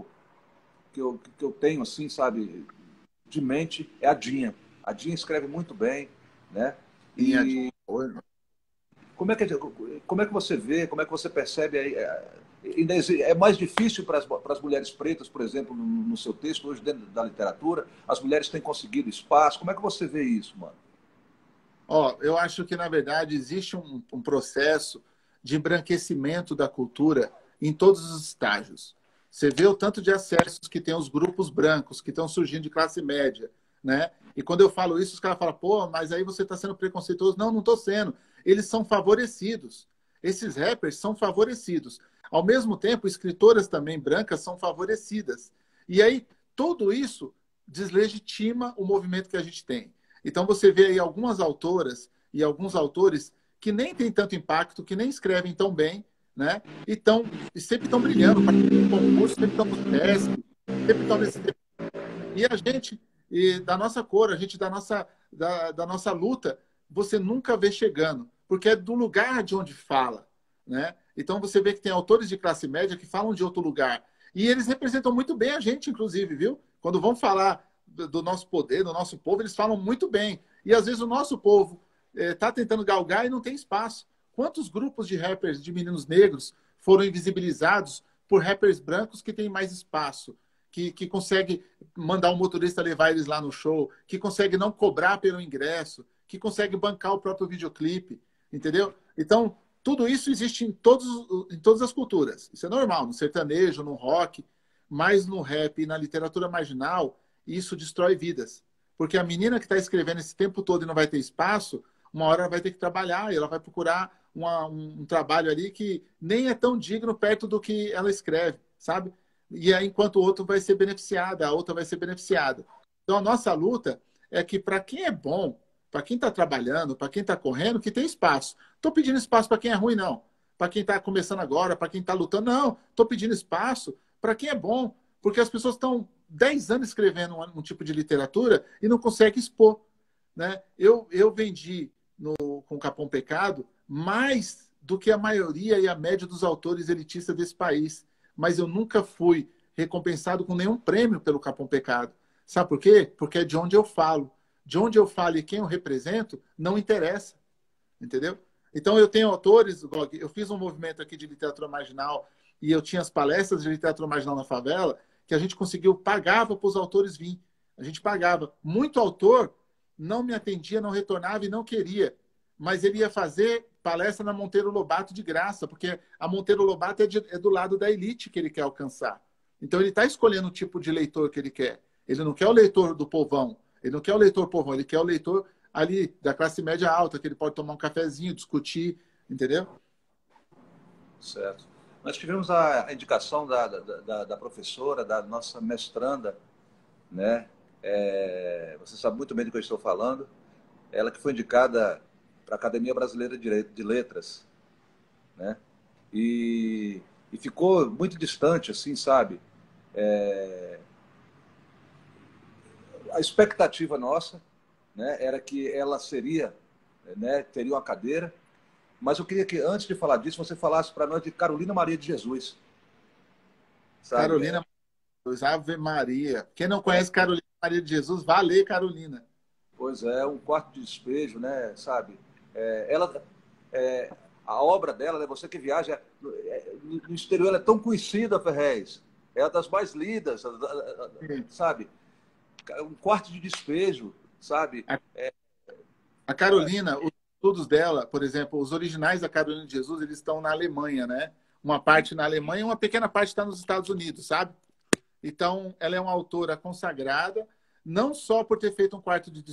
eu tenho, assim, sabe, de mente é a Dinha. A Dinha escreve muito bem, né? E como é que você vê, como é que você percebe aí? É mais difícil para as mulheres pretas, por exemplo, no seu texto, hoje dentro da literatura? As mulheres têm conseguido espaço? Como é que você vê isso, mano? Eu acho que, na verdade, existe um processo de embranquecimento da cultura em todos os estágios. Você vê o tanto de acessos que tem os grupos brancos, que estão surgindo de classe média, né? E quando eu falo isso, os caras falam, pô, mas aí você está sendo preconceituoso. Não, não estou sendo. Eles são favorecidos. Esses rappers são favorecidos. Ao mesmo tempo, escritoras também brancas são favorecidas. E aí, tudo isso deslegitima o movimento que a gente tem. Então, você vê aí algumas autoras e alguns autores que nem têm tanto impacto, que nem escrevem tão bem, né? E sempre estão brilhando, participam de concurso, sempre estão no teste, sempre estão nesse... E a gente, da nossa cor, a gente da nossa luta, você nunca vê chegando, porque é do lugar de onde fala, né? Então, você vê que tem autores de classe média que falam de outro lugar. E eles representam muito bem a gente, inclusive, viu? Quando vão falar do nosso poder, do nosso povo, eles falam muito bem. E às vezes o nosso povo está tentando galgar e não tem espaço. Quantos grupos de rappers, de meninos negros, foram invisibilizados por rappers brancos que têm mais espaço, que consegue mandar um motorista levar eles lá no show, que consegue não cobrar pelo ingresso, que consegue bancar o próprio videoclipe, entendeu? Então, tudo isso existe em todas as culturas. Isso é normal, no sertanejo, no rock, mas no rap e na literatura marginal, isso destrói vidas. Porque a menina que está escrevendo esse tempo todo e não vai ter espaço, uma hora ela vai ter que trabalhar e ela vai procurar um trabalho ali que nem é tão digno perto do que ela escreve, sabe? E aí, enquanto o outro vai ser beneficiado, a outra vai ser beneficiada. Então, a nossa luta é que, para quem é bom, para quem está trabalhando, para quem está correndo, que tem espaço. Estou pedindo espaço para quem é ruim, não. Para quem está começando agora, para quem está lutando, não. Estou pedindo espaço para quem é bom, porque as pessoas estão 10 anos escrevendo um tipo de literatura e não conseguem expor, né? Eu vendi com o Capão Pecado mais do que a maioria e a média dos autores elitistas desse país. Mas eu nunca fui recompensado com nenhum prêmio pelo Capão Pecado. Sabe por quê? Porque é de onde eu falo. De onde eu falo e quem eu represento, não interessa. Entendeu? Então, eu tenho autores, eu fiz um movimento aqui de literatura marginal e eu tinha as palestras de literatura marginal na favela, que a gente pagava para os autores virem. A gente pagava. Muito autor não me atendia, não retornava e não queria. Mas ele ia fazer palestra na Monteiro Lobato de graça, porque a Monteiro Lobato é do lado da elite que ele quer alcançar. Então, ele está escolhendo o tipo de leitor que ele quer. Ele não quer o leitor do povão. Ele não quer o leitor povão, ele quer o leitor ali da classe média alta, que ele pode tomar um cafezinho, discutir, entendeu? Certo. Nós tivemos a indicação da professora, da nossa mestranda, né? Você sabe muito bem do que eu estou falando. Ela que foi indicada para a Academia Brasileira de Letras, né? E ficou muito distante, assim, sabe? A expectativa nossa, né, era que ela seria, né, teria uma cadeira, mas eu queria que, antes de falar disso, você falasse para nós de Carolina Maria de Jesus. Sabe? Carolina Jesus, Ave Maria. Quem não conhece Carolina Maria de Jesus, vá ler Carolina. Pois é, um quarto de despejo, né, sabe? Ela, a obra dela, né, você que viaja, no exterior ela é tão conhecida, Ferrez, é uma das mais lidas, sabe? Um quarto de despejo, sabe? A Carolina, os estudos dela, por exemplo, os originais da Carolina de Jesus, eles estão na Alemanha, né? Uma parte na Alemanha e uma pequena parte está nos Estados Unidos, sabe? Então, ela é uma autora consagrada, não só por ter feito um quarto de despejo,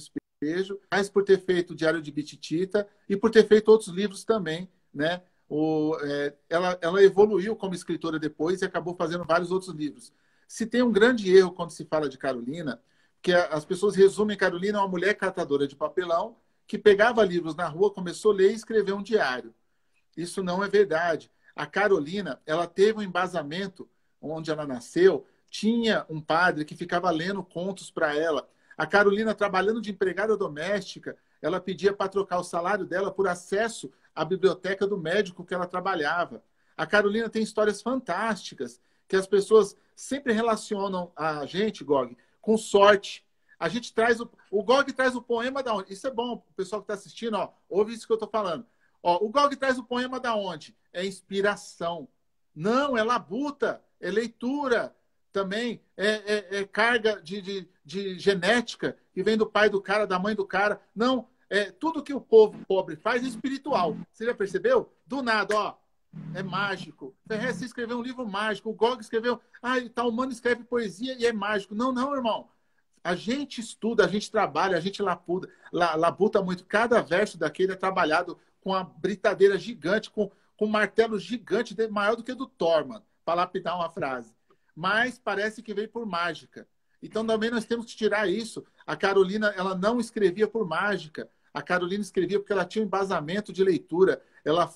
Desejo, mas por ter feito o Diário de Bititita e por ter feito outros livros também, né? Ela evoluiu como escritora depois e acabou fazendo vários outros livros. Se tem um grande erro quando se fala de Carolina, que as pessoas resumem Carolina a uma mulher catadora de papelão que pegava livros na rua, começou a ler e escreveu um diário. Isso não é verdade. A Carolina, ela teve um embasamento onde ela nasceu, tinha um padre que ficava lendo contos para ela. A Carolina, trabalhando de empregada doméstica, ela pedia para trocar o salário dela por acesso à biblioteca do médico que ela trabalhava. A Carolina tem histórias fantásticas que as pessoas sempre relacionam a gente, Gog, com sorte. A gente traz o Gog traz o poema da onde? Isso é bom, o pessoal que está assistindo, ó, ouve isso que eu estou falando. Ó, o Gog traz o poema da onde? É inspiração. Não, é labuta, é leitura também, é carga de genética que vem do pai do cara, da mãe do cara. Não, tudo que o povo pobre faz é espiritual. Você já percebeu? Do nada, ó, é mágico. Ferrez escreveu um livro mágico. O Gog escreveu, tal humano escreve poesia e é mágico. Não, não, irmão. A gente estuda, a gente trabalha, a gente labuta muito. Cada verso daquele é trabalhado com uma britadeira gigante, com um martelo gigante, maior do que o do Thor, mano, para lapidar uma frase. Mas parece que veio por mágica. Então também nós temos que tirar isso. A Carolina, ela não escrevia por mágica. A Carolina escrevia porque ela tinha um embasamento de leitura. Ela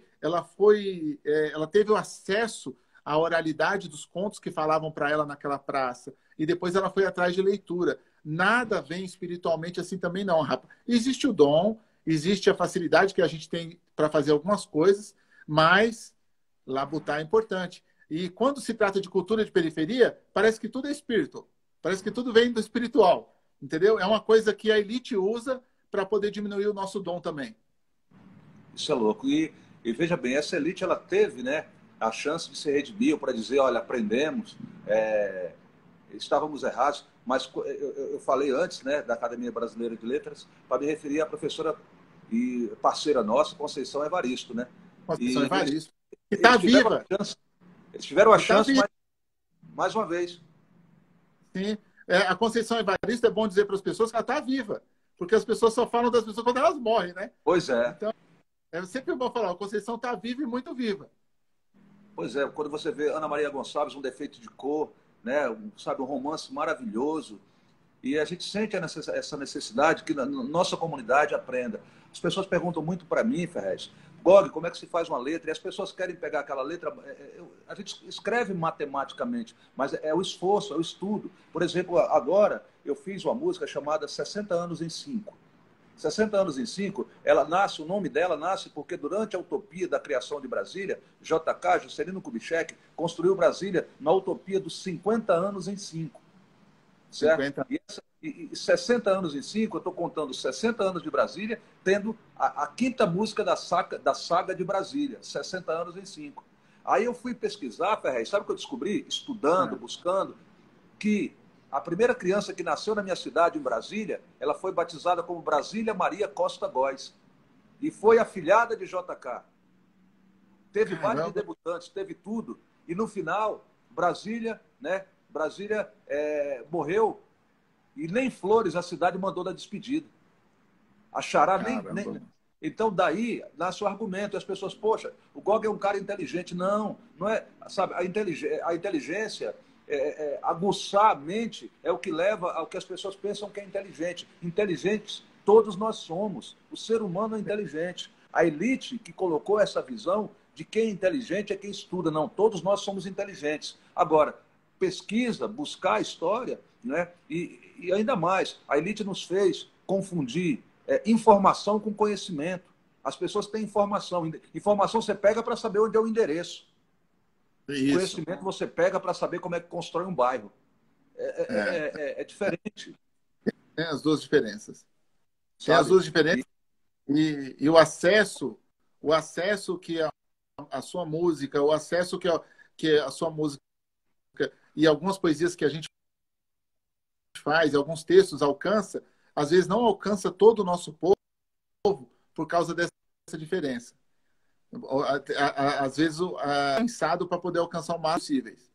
teve o acesso à oralidade dos contos que falavam para ela naquela praça. E depois ela foi atrás de leitura. Nada vem espiritualmente assim também não, rapaz. Existe o dom, existe a facilidade que a gente tem para fazer algumas coisas, mas labutar é importante. E quando se trata de cultura de periferia, parece que tudo é espírito. Parece que tudo vem do espiritual. Entendeu? É uma coisa que a elite usa para poder diminuir o nosso dom também. Isso é louco. E veja bem, essa elite ela teve, né, a chance de se redimir para dizer, olha, aprendemos, estávamos errados, mas eu falei antes, né, da Academia Brasileira de Letras, para me referir à professora e parceira nossa, Conceição Evaristo, né? Conceição Evaristo. Que está viva. Eles tiveram a chance, mais uma vez. Sim. A Conceição Evaristo, é bom dizer para as pessoas que ela está viva, porque as pessoas só falam das pessoas quando elas morrem, né? Pois é. Então, é sempre bom falar, a Conceição está viva e muito viva. Pois é, quando você vê Ana Maria Gonçalves, Um Defeito de Cor, né, sabe, um romance maravilhoso, e a gente sente essa necessidade que na nossa comunidade aprenda. As pessoas perguntam muito para mim, Ferrez, Gog, como é que se faz uma letra? E as pessoas querem pegar aquela letra, a gente escreve matematicamente, mas é o esforço, é o estudo. Por exemplo, agora eu fiz uma música chamada 60 anos em 5. 60 anos em 5, o nome dela nasce porque durante a utopia da criação de Brasília, JK, Juscelino Kubitschek, construiu Brasília na utopia dos 50 anos em 5. Certo? E 60 anos em 5, eu estou contando 60 anos de Brasília, tendo a quinta música da saga de Brasília, 60 anos em 5. Aí eu fui pesquisar, Ferrez, sabe o que eu descobri? Estudando, buscando, que a primeira criança que nasceu na minha cidade, em Brasília, ela foi batizada como Brasília Maria Costa Góes. E foi afilhada de JK. Teve vários debutantes, teve tudo. E no final, Brasília, né? Brasília morreu e nem flores a cidade mandou da despedida. A Xará nem... Então, daí nasce o argumento. E as pessoas, poxa, o Gog é um cara inteligente. Não é... Sabe, a inteligência... aguçar a mente é o que leva ao que as pessoas pensam que é inteligente. Inteligentes, todos nós somos. O ser humano é inteligente. A elite que colocou essa visão de quem é inteligente é quem estuda. Não, todos nós somos inteligentes. Agora, pesquisa, buscar a história, né? E ainda mais, a elite nos fez confundir informação com conhecimento. As pessoas têm informação. Informação você pega para saber onde é o endereço. Isso. Conhecimento você pega para saber como é que constrói um bairro. É diferente. Tem as duas diferenças. Tem as duas diferenças. E o acesso que a sua música, o acesso que a sua música e algumas poesias que a gente faz, alguns textos alcança, às vezes não alcança todo o nosso povo por causa dessa diferença. Às vezes pensado para poder alcançar o máximo possíveis.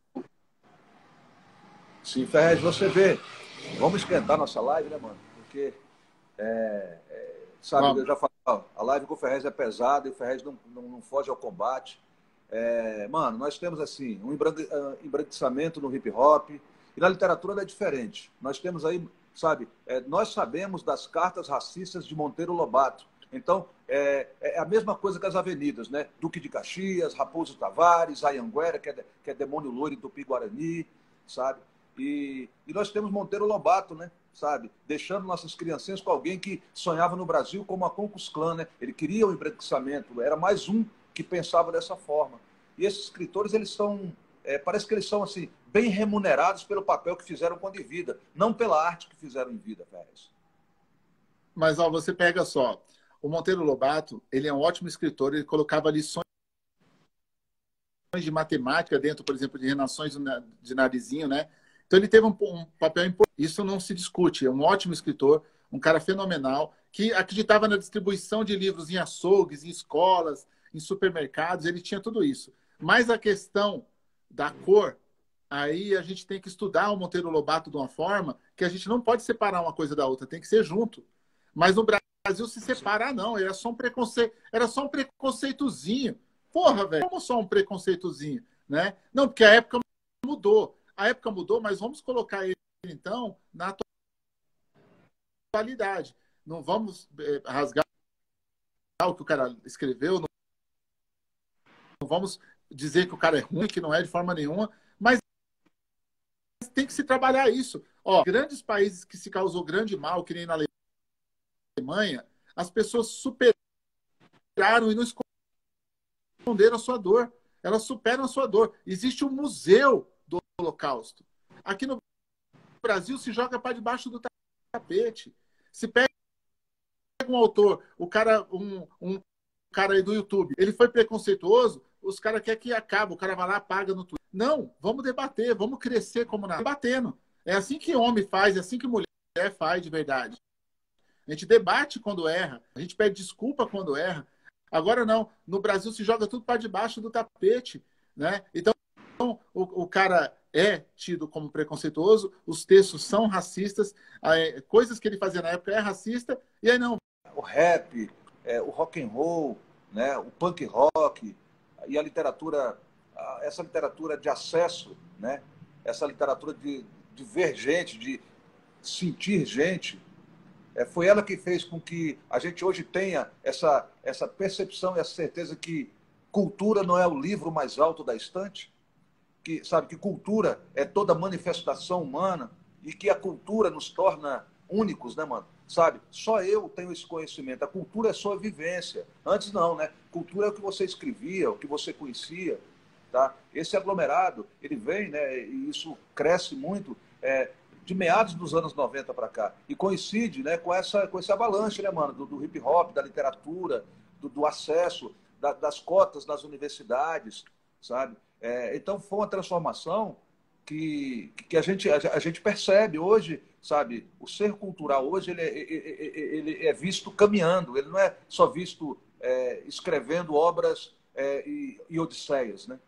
Sim, Ferrez, você vê. Vamos esquentar nossa live, né, mano? Porque Sabe, eu já falei, ó, a live com o Ferrez é pesada e o Ferrez não foge ao combate. Mano, nós temos assim um embranquecimento no hip hop e na literatura não é diferente. Nós temos aí, sabe, nós sabemos das cartas racistas de Monteiro Lobato. Então, é a mesma coisa que as avenidas, né? Duque de Caxias, Raposo Tavares, Anhanguera, que é demônio loiro do Tupi-Guarani, sabe? E nós temos Monteiro Lobato, né? Sabe? Deixando nossas criancinhas com alguém que sonhava no Brasil como a Ku Klux Klan, né? Ele queria o embranquecimento, era mais um que pensava dessa forma. E esses escritores, eles são, parece que eles são assim, bem remunerados pelo papel que fizeram quando em vida, não pela arte que fizeram em vida, Ferrez. Mas ó, você pega só, o Monteiro Lobato, ele é um ótimo escritor, ele colocava lições de matemática dentro, por exemplo, de renações de narizinho, né? Então ele teve um papel importante. Isso não se discute. É um ótimo escritor, um cara fenomenal, que acreditava na distribuição de livros em açougues, em escolas, em supermercados, ele tinha tudo isso. Mas a questão da cor, aí a gente tem que estudar o Monteiro Lobato de uma forma que a gente não pode separar uma coisa da outra, tem que ser junto. Mas no Brasil se separa, não, era só um preconceito, era só um preconceitozinho. Porra, velho, como só um preconceitozinho, né? Não, porque a época mudou. A época mudou, mas vamos colocar ele, então, na atualidade. Não vamos rasgar o que o cara escreveu, não vamos dizer que o cara é ruim, que não é de forma nenhuma, mas tem que se trabalhar isso. Ó, grandes países que se causou grande mal, que nem na Alemanha, as pessoas superaram e não esconderam a sua dor. Elas superam a sua dor. Existe um museu do Holocausto. Aqui no Brasil se joga para debaixo do tapete. Se pega um autor, um cara aí do YouTube, ele foi preconceituoso, os caras querem que acabe, o cara vai lá, apaga no Twitter. Não, vamos debater, vamos crescer como nada. Debatendo. É assim que homem faz, é assim que mulher faz de verdade. A gente debate quando erra, a gente pede desculpa quando erra. Agora não, no Brasil se joga tudo para debaixo do tapete, né? Então o cara é tido como preconceituoso, os textos são racistas, coisas que ele fazia na época é racista, e aí não. O rap, o rock and roll, né? O punk rock e a literatura, essa literatura de acesso, né? Essa literatura de ver gente, de sentir gente, foi ela que fez com que a gente hoje tenha essa percepção e essa certeza que cultura não é o livro mais alto da estante, que sabe que cultura é toda manifestação humana e que a cultura nos torna únicos, né, mano? Sabe? Só eu tenho esse conhecimento. A cultura é só vivência. Antes não, né? Cultura é o que você escrevia, o que você conhecia, tá? Esse aglomerado, ele vem, né? E isso cresce muito. De meados dos anos 90 para cá. E coincide, né, com esse avalanche, né, mano, do hip hop, da literatura, do acesso, das cotas nas universidades, sabe? Então foi uma transformação que a gente percebe hoje, sabe? O ser cultural hoje ele é visto caminhando, ele não é só visto escrevendo obras e odisseias, né?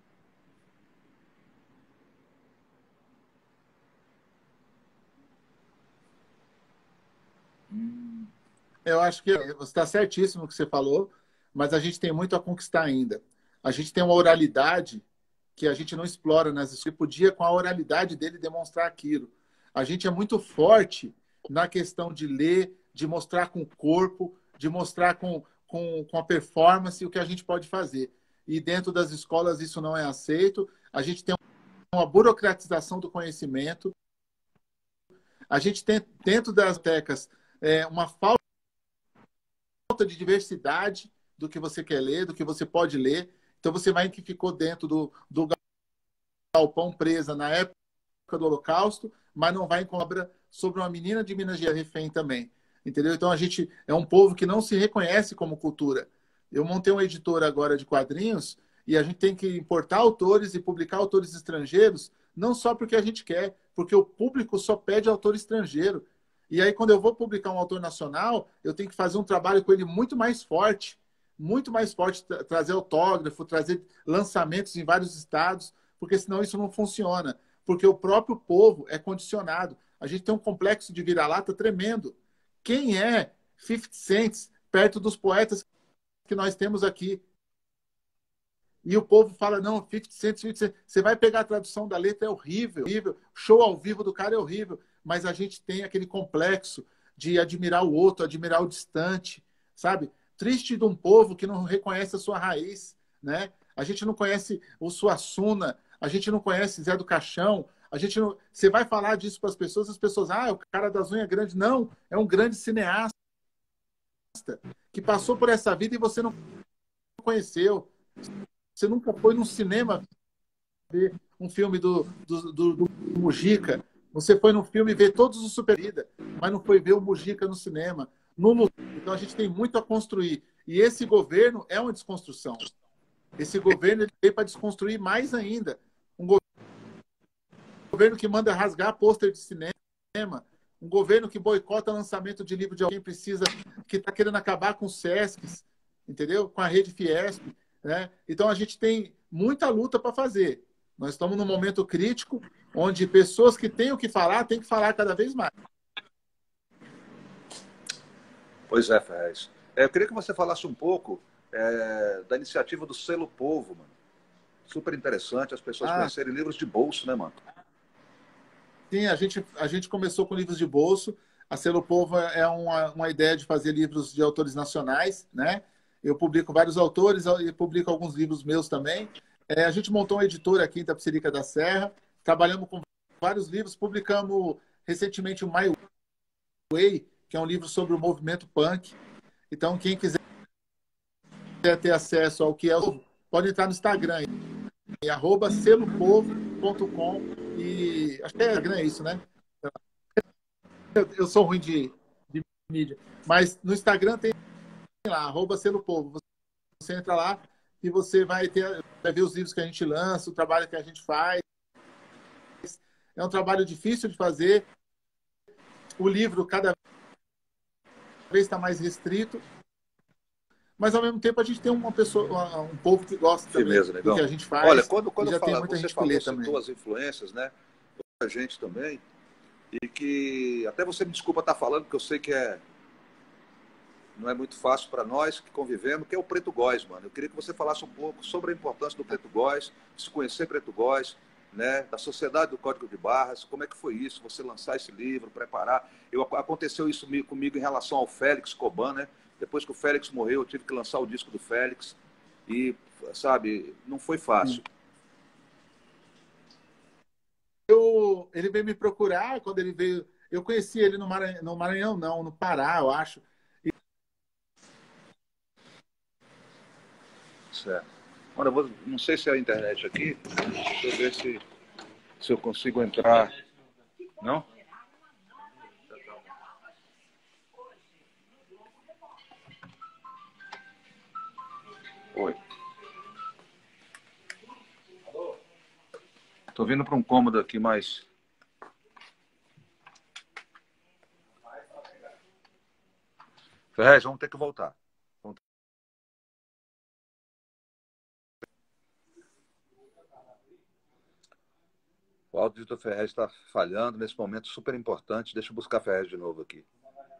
Eu acho que você está certíssimo no que você falou, mas a gente tem muito a conquistar ainda. A gente tem uma oralidade que a gente não explora nas escolas. E podia, com a oralidade dele, demonstrar aquilo. A gente é muito forte na questão de ler, de mostrar com o corpo, de mostrar com a performance o que a gente pode fazer. E dentro das escolas isso não é aceito. A gente tem uma burocratização do conhecimento. A gente tem, dentro das bibliotecas, uma falta de diversidade do que você quer ler, do que você pode ler. Então você vai que ficou dentro do galpão presa na época do Holocausto, mas não vai encontrar sobre uma menina de Minas Gerais refém também. Entendeu? Então a gente é um povo que não se reconhece como cultura. Eu montei uma editora agora de quadrinhos e a gente tem que importar autores e publicar autores estrangeiros, não só porque a gente quer, porque o público só pede autor estrangeiro. E aí, quando eu vou publicar um autor nacional, eu tenho que fazer um trabalho com ele muito mais forte, trazer autógrafo, trazer lançamentos em vários estados, porque senão isso não funciona. Porque o próprio povo é condicionado. A gente tem um complexo de vira-lata tremendo. quem é 50 Cent perto dos poetas que nós temos aqui? E o povo fala, não, 50 Cent, 50 Cent. Você vai pegar a tradução da letra, é horrível, horrível. Show ao vivo do cara é horrível. Mas a gente tem aquele complexo de admirar o outro, admirar o distante, sabe? Triste de um povo que não reconhece a sua raiz, né? A gente não conhece o Suassuna, a gente não conhece Zé do Caixão, a gente não... Você vai falar disso para as pessoas, ah, o cara das unhas grandes. Não, é um grande cineasta que passou por essa vida e você não conheceu. Você nunca foi num cinema ver um filme do Mujica. Você foi no filme ver todos os Super Vida, mas não foi ver o Mujica no cinema. Então a gente tem muito a construir. E esse governo é uma desconstrução. Esse governo ele veio para desconstruir mais ainda. Um governo que manda rasgar pôster de cinema. Um governo que boicota o lançamento de livro de alguém precisa, que está querendo acabar com os SESCs, entendeu? Com a rede Fiesp. Né? Então a gente tem muita luta para fazer. Nós estamos num momento crítico onde pessoas que têm o que falar têm que falar cada vez mais. Pois é, Ferrez. Eu queria que você falasse um pouco da iniciativa do Selo Povo, mano. Super interessante as pessoas conhecerem livros de bolso, né, mano? Sim, a gente começou com livros de bolso. A Selo Povo é uma ideia de fazer livros de autores nacionais, né? Eu publico vários autores e publico alguns livros meus também. A gente montou uma editora aqui em Itapecerica da Serra, trabalhamos com vários livros, publicamos recentemente o My Way, que é um livro sobre o movimento punk. Então, quem quiser ter acesso ao que é o... pode entrar no Instagram, @selopovo.com, e acho que é isso, né? Eu sou ruim de mídia, mas no Instagram tem lá, @selopovo. Você entra lá e você vai ver os livros que a gente lança, o trabalho que a gente faz. É um trabalho difícil de fazer. O livro cada vez está mais restrito, mas ao mesmo tempo a gente tem uma pessoa, um povo que gosta também do que a gente faz. Olha, quando já tem muita gente você que lê citou também. as influências, né? Muita gente também. E que até você me desculpa estar falando, porque eu sei que não é muito fácil para nós que convivemos, que é o Preto Góis, mano. Eu queria que você falasse um pouco sobre a importância do Preto Góis, de se conhecer Preto Góis, né, da Sociedade do Código de Barras, como é que foi isso, você lançar esse livro, preparar. Aconteceu isso comigo em relação ao Félix Coban, né? Depois que o Félix morreu, eu tive que lançar o disco do Félix e, sabe, não foi fácil. Ele veio me procurar, quando ele veio... Eu conheci ele no Maranhão não, no Pará, eu acho. Certo. Olha, não sei se é a internet aqui. Deixa eu ver se eu consigo entrar. Não? Oi. Estou vindo para um cômodo aqui, mas... Ferrez, vamos ter que voltar. O áudio do Ferrez está falhando nesse momento super importante. Deixa eu buscar Ferrez de novo aqui.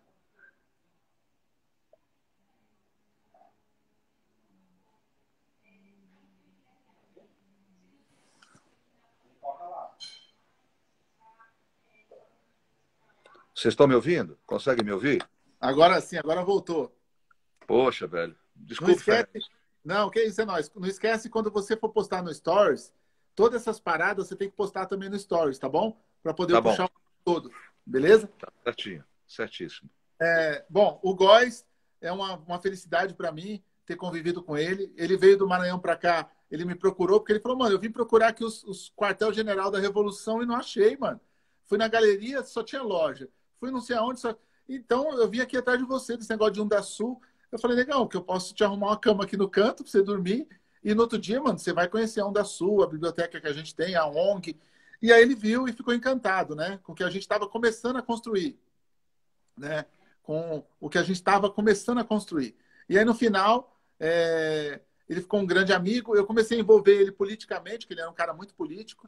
Vocês estão me ouvindo? Conseguem me ouvir? Agora sim, agora voltou. Poxa, velho. Desculpa, não esquece... Não, que isso é nóis. Não esquece, quando você for postar no Stories, todas essas paradas você tem que postar também no Stories, tá bom? Para poder puxar o todo. Beleza? Tá certinho. Certíssimo. Bom, o Góis é uma felicidade para mim ter convivido com ele. Ele veio do Maranhão para cá, ele me procurou, porque ele falou, mano, eu vim procurar aqui os quartel-general da Revolução e não achei, mano. Fui na galeria, só tinha loja. Fui não sei aonde, só... Então eu vim aqui atrás de você, desse negócio de Undaçu. Eu falei, legal, que eu posso te arrumar uma cama aqui no canto para você dormir. E no outro dia, mano, você vai conhecer a Undaçu, a biblioteca que a gente tem, a ONG. E aí ele viu e ficou encantado, né? Com o que a gente estava começando a construir, né? Com o que a gente estava começando a construir. E aí, no final, ele ficou um grande amigo. Eu comecei a envolver ele politicamente, porque ele era um cara muito político.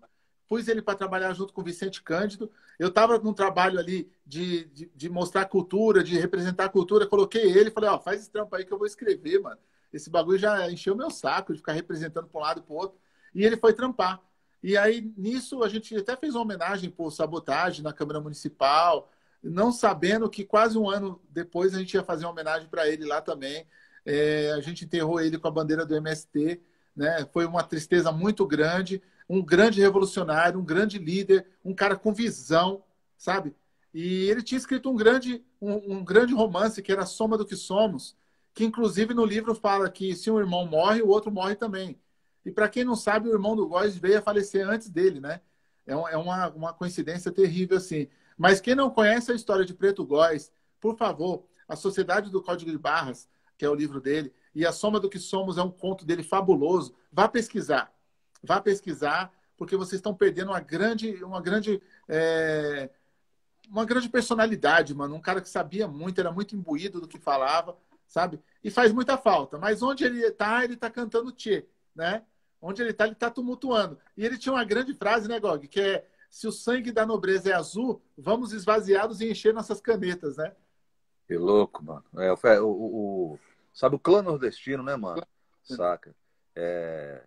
pus ele para trabalhar junto com o Vicente Cândido. Eu estava num trabalho ali de mostrar cultura, de representar a cultura, coloquei ele e falei, ó, faz esse trampo aí que eu vou escrever, mano. Esse bagulho já encheu meu saco de ficar representando para um lado e para o outro. E ele foi trampar. E aí, nisso, a gente até fez uma homenagem por Sabotagem na Câmara Municipal, não sabendo que quase um ano depois a gente ia fazer uma homenagem para ele lá também. A gente enterrou ele com a bandeira do MST, né? Foi uma tristeza muito grande, um grande revolucionário, um grande líder, um cara com visão, sabe? E ele tinha escrito um grande romance que era A Soma do que Somos, que inclusive no livro fala que se um irmão morre, o outro morre também. E para quem não sabe, o irmão do Góes veio a falecer antes dele, né? É uma coincidência terrível assim. Mas quem não conhece a história de Preto Góes, por favor, A Sociedade do Código de Barras, que é o livro dele, e A Soma do que Somos é um conto dele fabuloso. Vá pesquisar. Vá pesquisar, porque vocês estão perdendo uma grande personalidade, mano. Um cara que sabia muito, era muito imbuído do que falava, sabe? E faz muita falta. Mas onde ele tá cantando tchê, né? Onde ele tá tumultuando. E ele tinha uma grande frase, né, Gog? Que é: se o sangue da nobreza é azul, vamos esvaziá-los e encher nossas canetas, né? Que louco, mano. Sabe o clã nordestino, né, mano? Saca? É,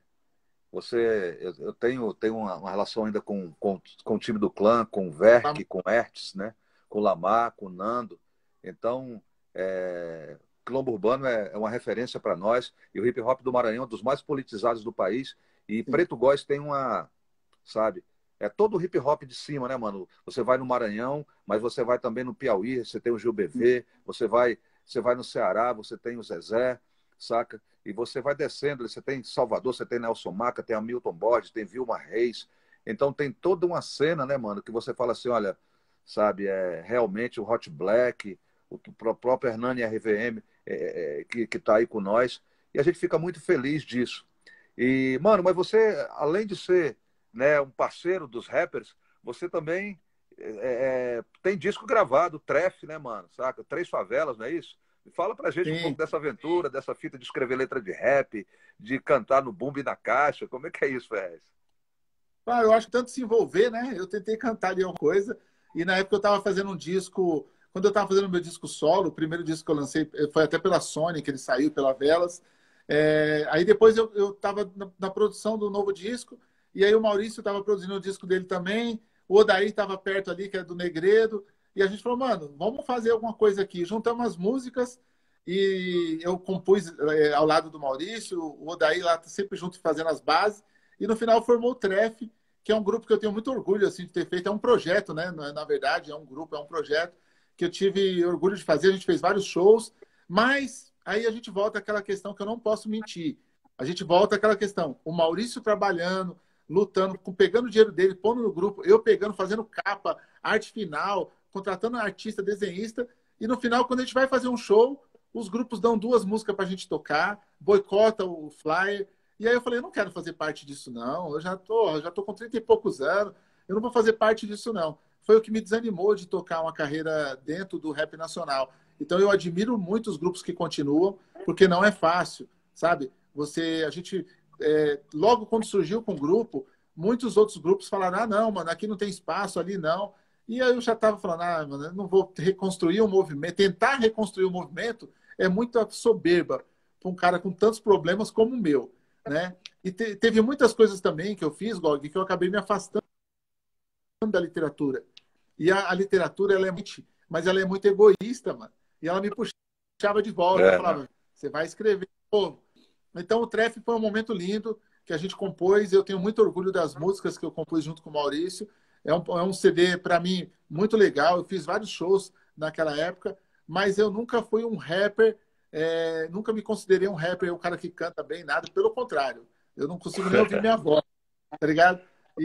eu tenho uma relação ainda com o time do clã, com o Verk, com o Hertz, né? Com o Lamar, com o Nando. Então, Quilombo Urbano é uma referência para nós. E o hip hop do Maranhão é um dos mais politizados do país. E Preto Góes tem sabe? É todo o hip hop de cima, né, mano? Você vai no Maranhão, mas você vai também no Piauí, você tem o Gil BV, você vai no Ceará, você tem o Zezé, saca? E você vai descendo, você tem Salvador, você tem Nelson Maca, tem Hamilton Borges, tem Vilma Reis. Então tem toda uma cena, né, mano, que você fala assim, olha, sabe, realmente o Hot Black, o próprio Hernani RVM, que tá aí com nós, e a gente fica muito feliz disso. E, mano, mas você, além de ser, né, um parceiro dos rappers, você também tem disco gravado, Tref, né, mano? Saca? Três Favelas, não é isso? Fala pra gente um pouco Sim. dessa aventura, dessa fita de escrever letra de rap, de cantar no bumbo e na caixa. Como é que é isso, Ferrez? Eu acho que tanto se envolver, né? Eu tentei cantar ali alguma coisa, e na época eu estava fazendo um disco. Quando eu estava fazendo meu disco solo, o primeiro disco que eu lancei foi até pela Sony, que ele saiu, pela Velas. Aí depois eu estava na produção do novo disco, e aí o Maurício estava produzindo o disco dele também, o Odaí estava perto ali, que é do Negredo, e a gente falou, mano, vamos fazer alguma coisa aqui. Juntamos as músicas, e eu compus ao lado do Maurício, o Odaí lá sempre junto fazendo as bases, e no final formou o Tref, que é um grupo que eu tenho muito orgulho assim, de ter feito. É um projeto, né? Na verdade, é um grupo, é um projeto que eu tive orgulho de fazer. A gente fez vários shows, mas aí a gente volta àquela questão que eu não posso mentir. A gente volta àquela questão. O Maurício trabalhando, lutando, pegando o dinheiro dele, pondo no grupo, eu pegando, fazendo capa, arte final, contratando artista, desenhista. E no final, quando a gente vai fazer um show, os grupos dão duas músicas para a gente tocar, boicota o flyer. E aí eu falei, eu não quero fazer parte disso, não. Eu já tô com 30 e poucos anos, eu não vou fazer parte disso, não. Foi o que me desanimou de tocar uma carreira dentro do rap nacional. Então eu admiro muito os grupos que continuam, porque não é fácil, sabe? A gente, logo quando surgiu com o grupo, muitos outros grupos falaram, ah, não, mano, aqui não tem espaço, ali não. E aí eu já estava falando, ah, mano, eu não vou reconstruir o movimento. Tentar reconstruir o movimento é muito soberba para um cara com tantos problemas como o meu, né? E teve muitas coisas também que eu fiz, Gog, que eu acabei me afastando da literatura. E a literatura, mas ela é muito egoísta, mano. E ela me puxava de volta, Né? falava, você vai escrever de novo. Então o Tref foi um momento lindo que a gente compôs. Eu tenho muito orgulho das músicas que eu compus junto com o Maurício. É um CD, para mim, muito legal. Eu fiz vários shows naquela época, mas eu nunca fui um rapper, nunca me considerei um rapper, um cara que canta bem, nada. Pelo contrário, eu não consigo nem ouvir minha voz, tá ligado?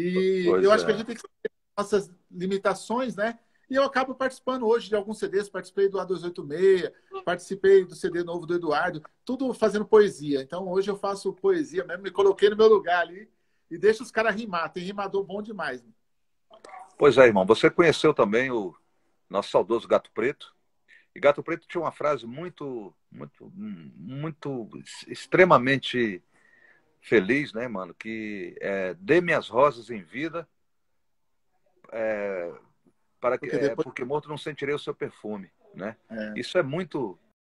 E eu Pois acho que a é. gente tem que saber nossas limitações, né? E eu acabo participando hoje de alguns CDs. Participei do A286, participei do CD novo do Eduardo, tudo fazendo poesia. Então hoje eu faço poesia mesmo, me coloquei no meu lugar ali e deixo os caras rimar. Tem rimador bom demais. Né? Pois é, irmão. Você conheceu também o nosso saudoso Gato Preto? E Gato Preto tinha uma frase muito extremamente feliz, né, mano? Que é: dê-me as rosas em vida, para que, Porque depois... porque morto não sentirei o seu perfume, né? É. Isso é muito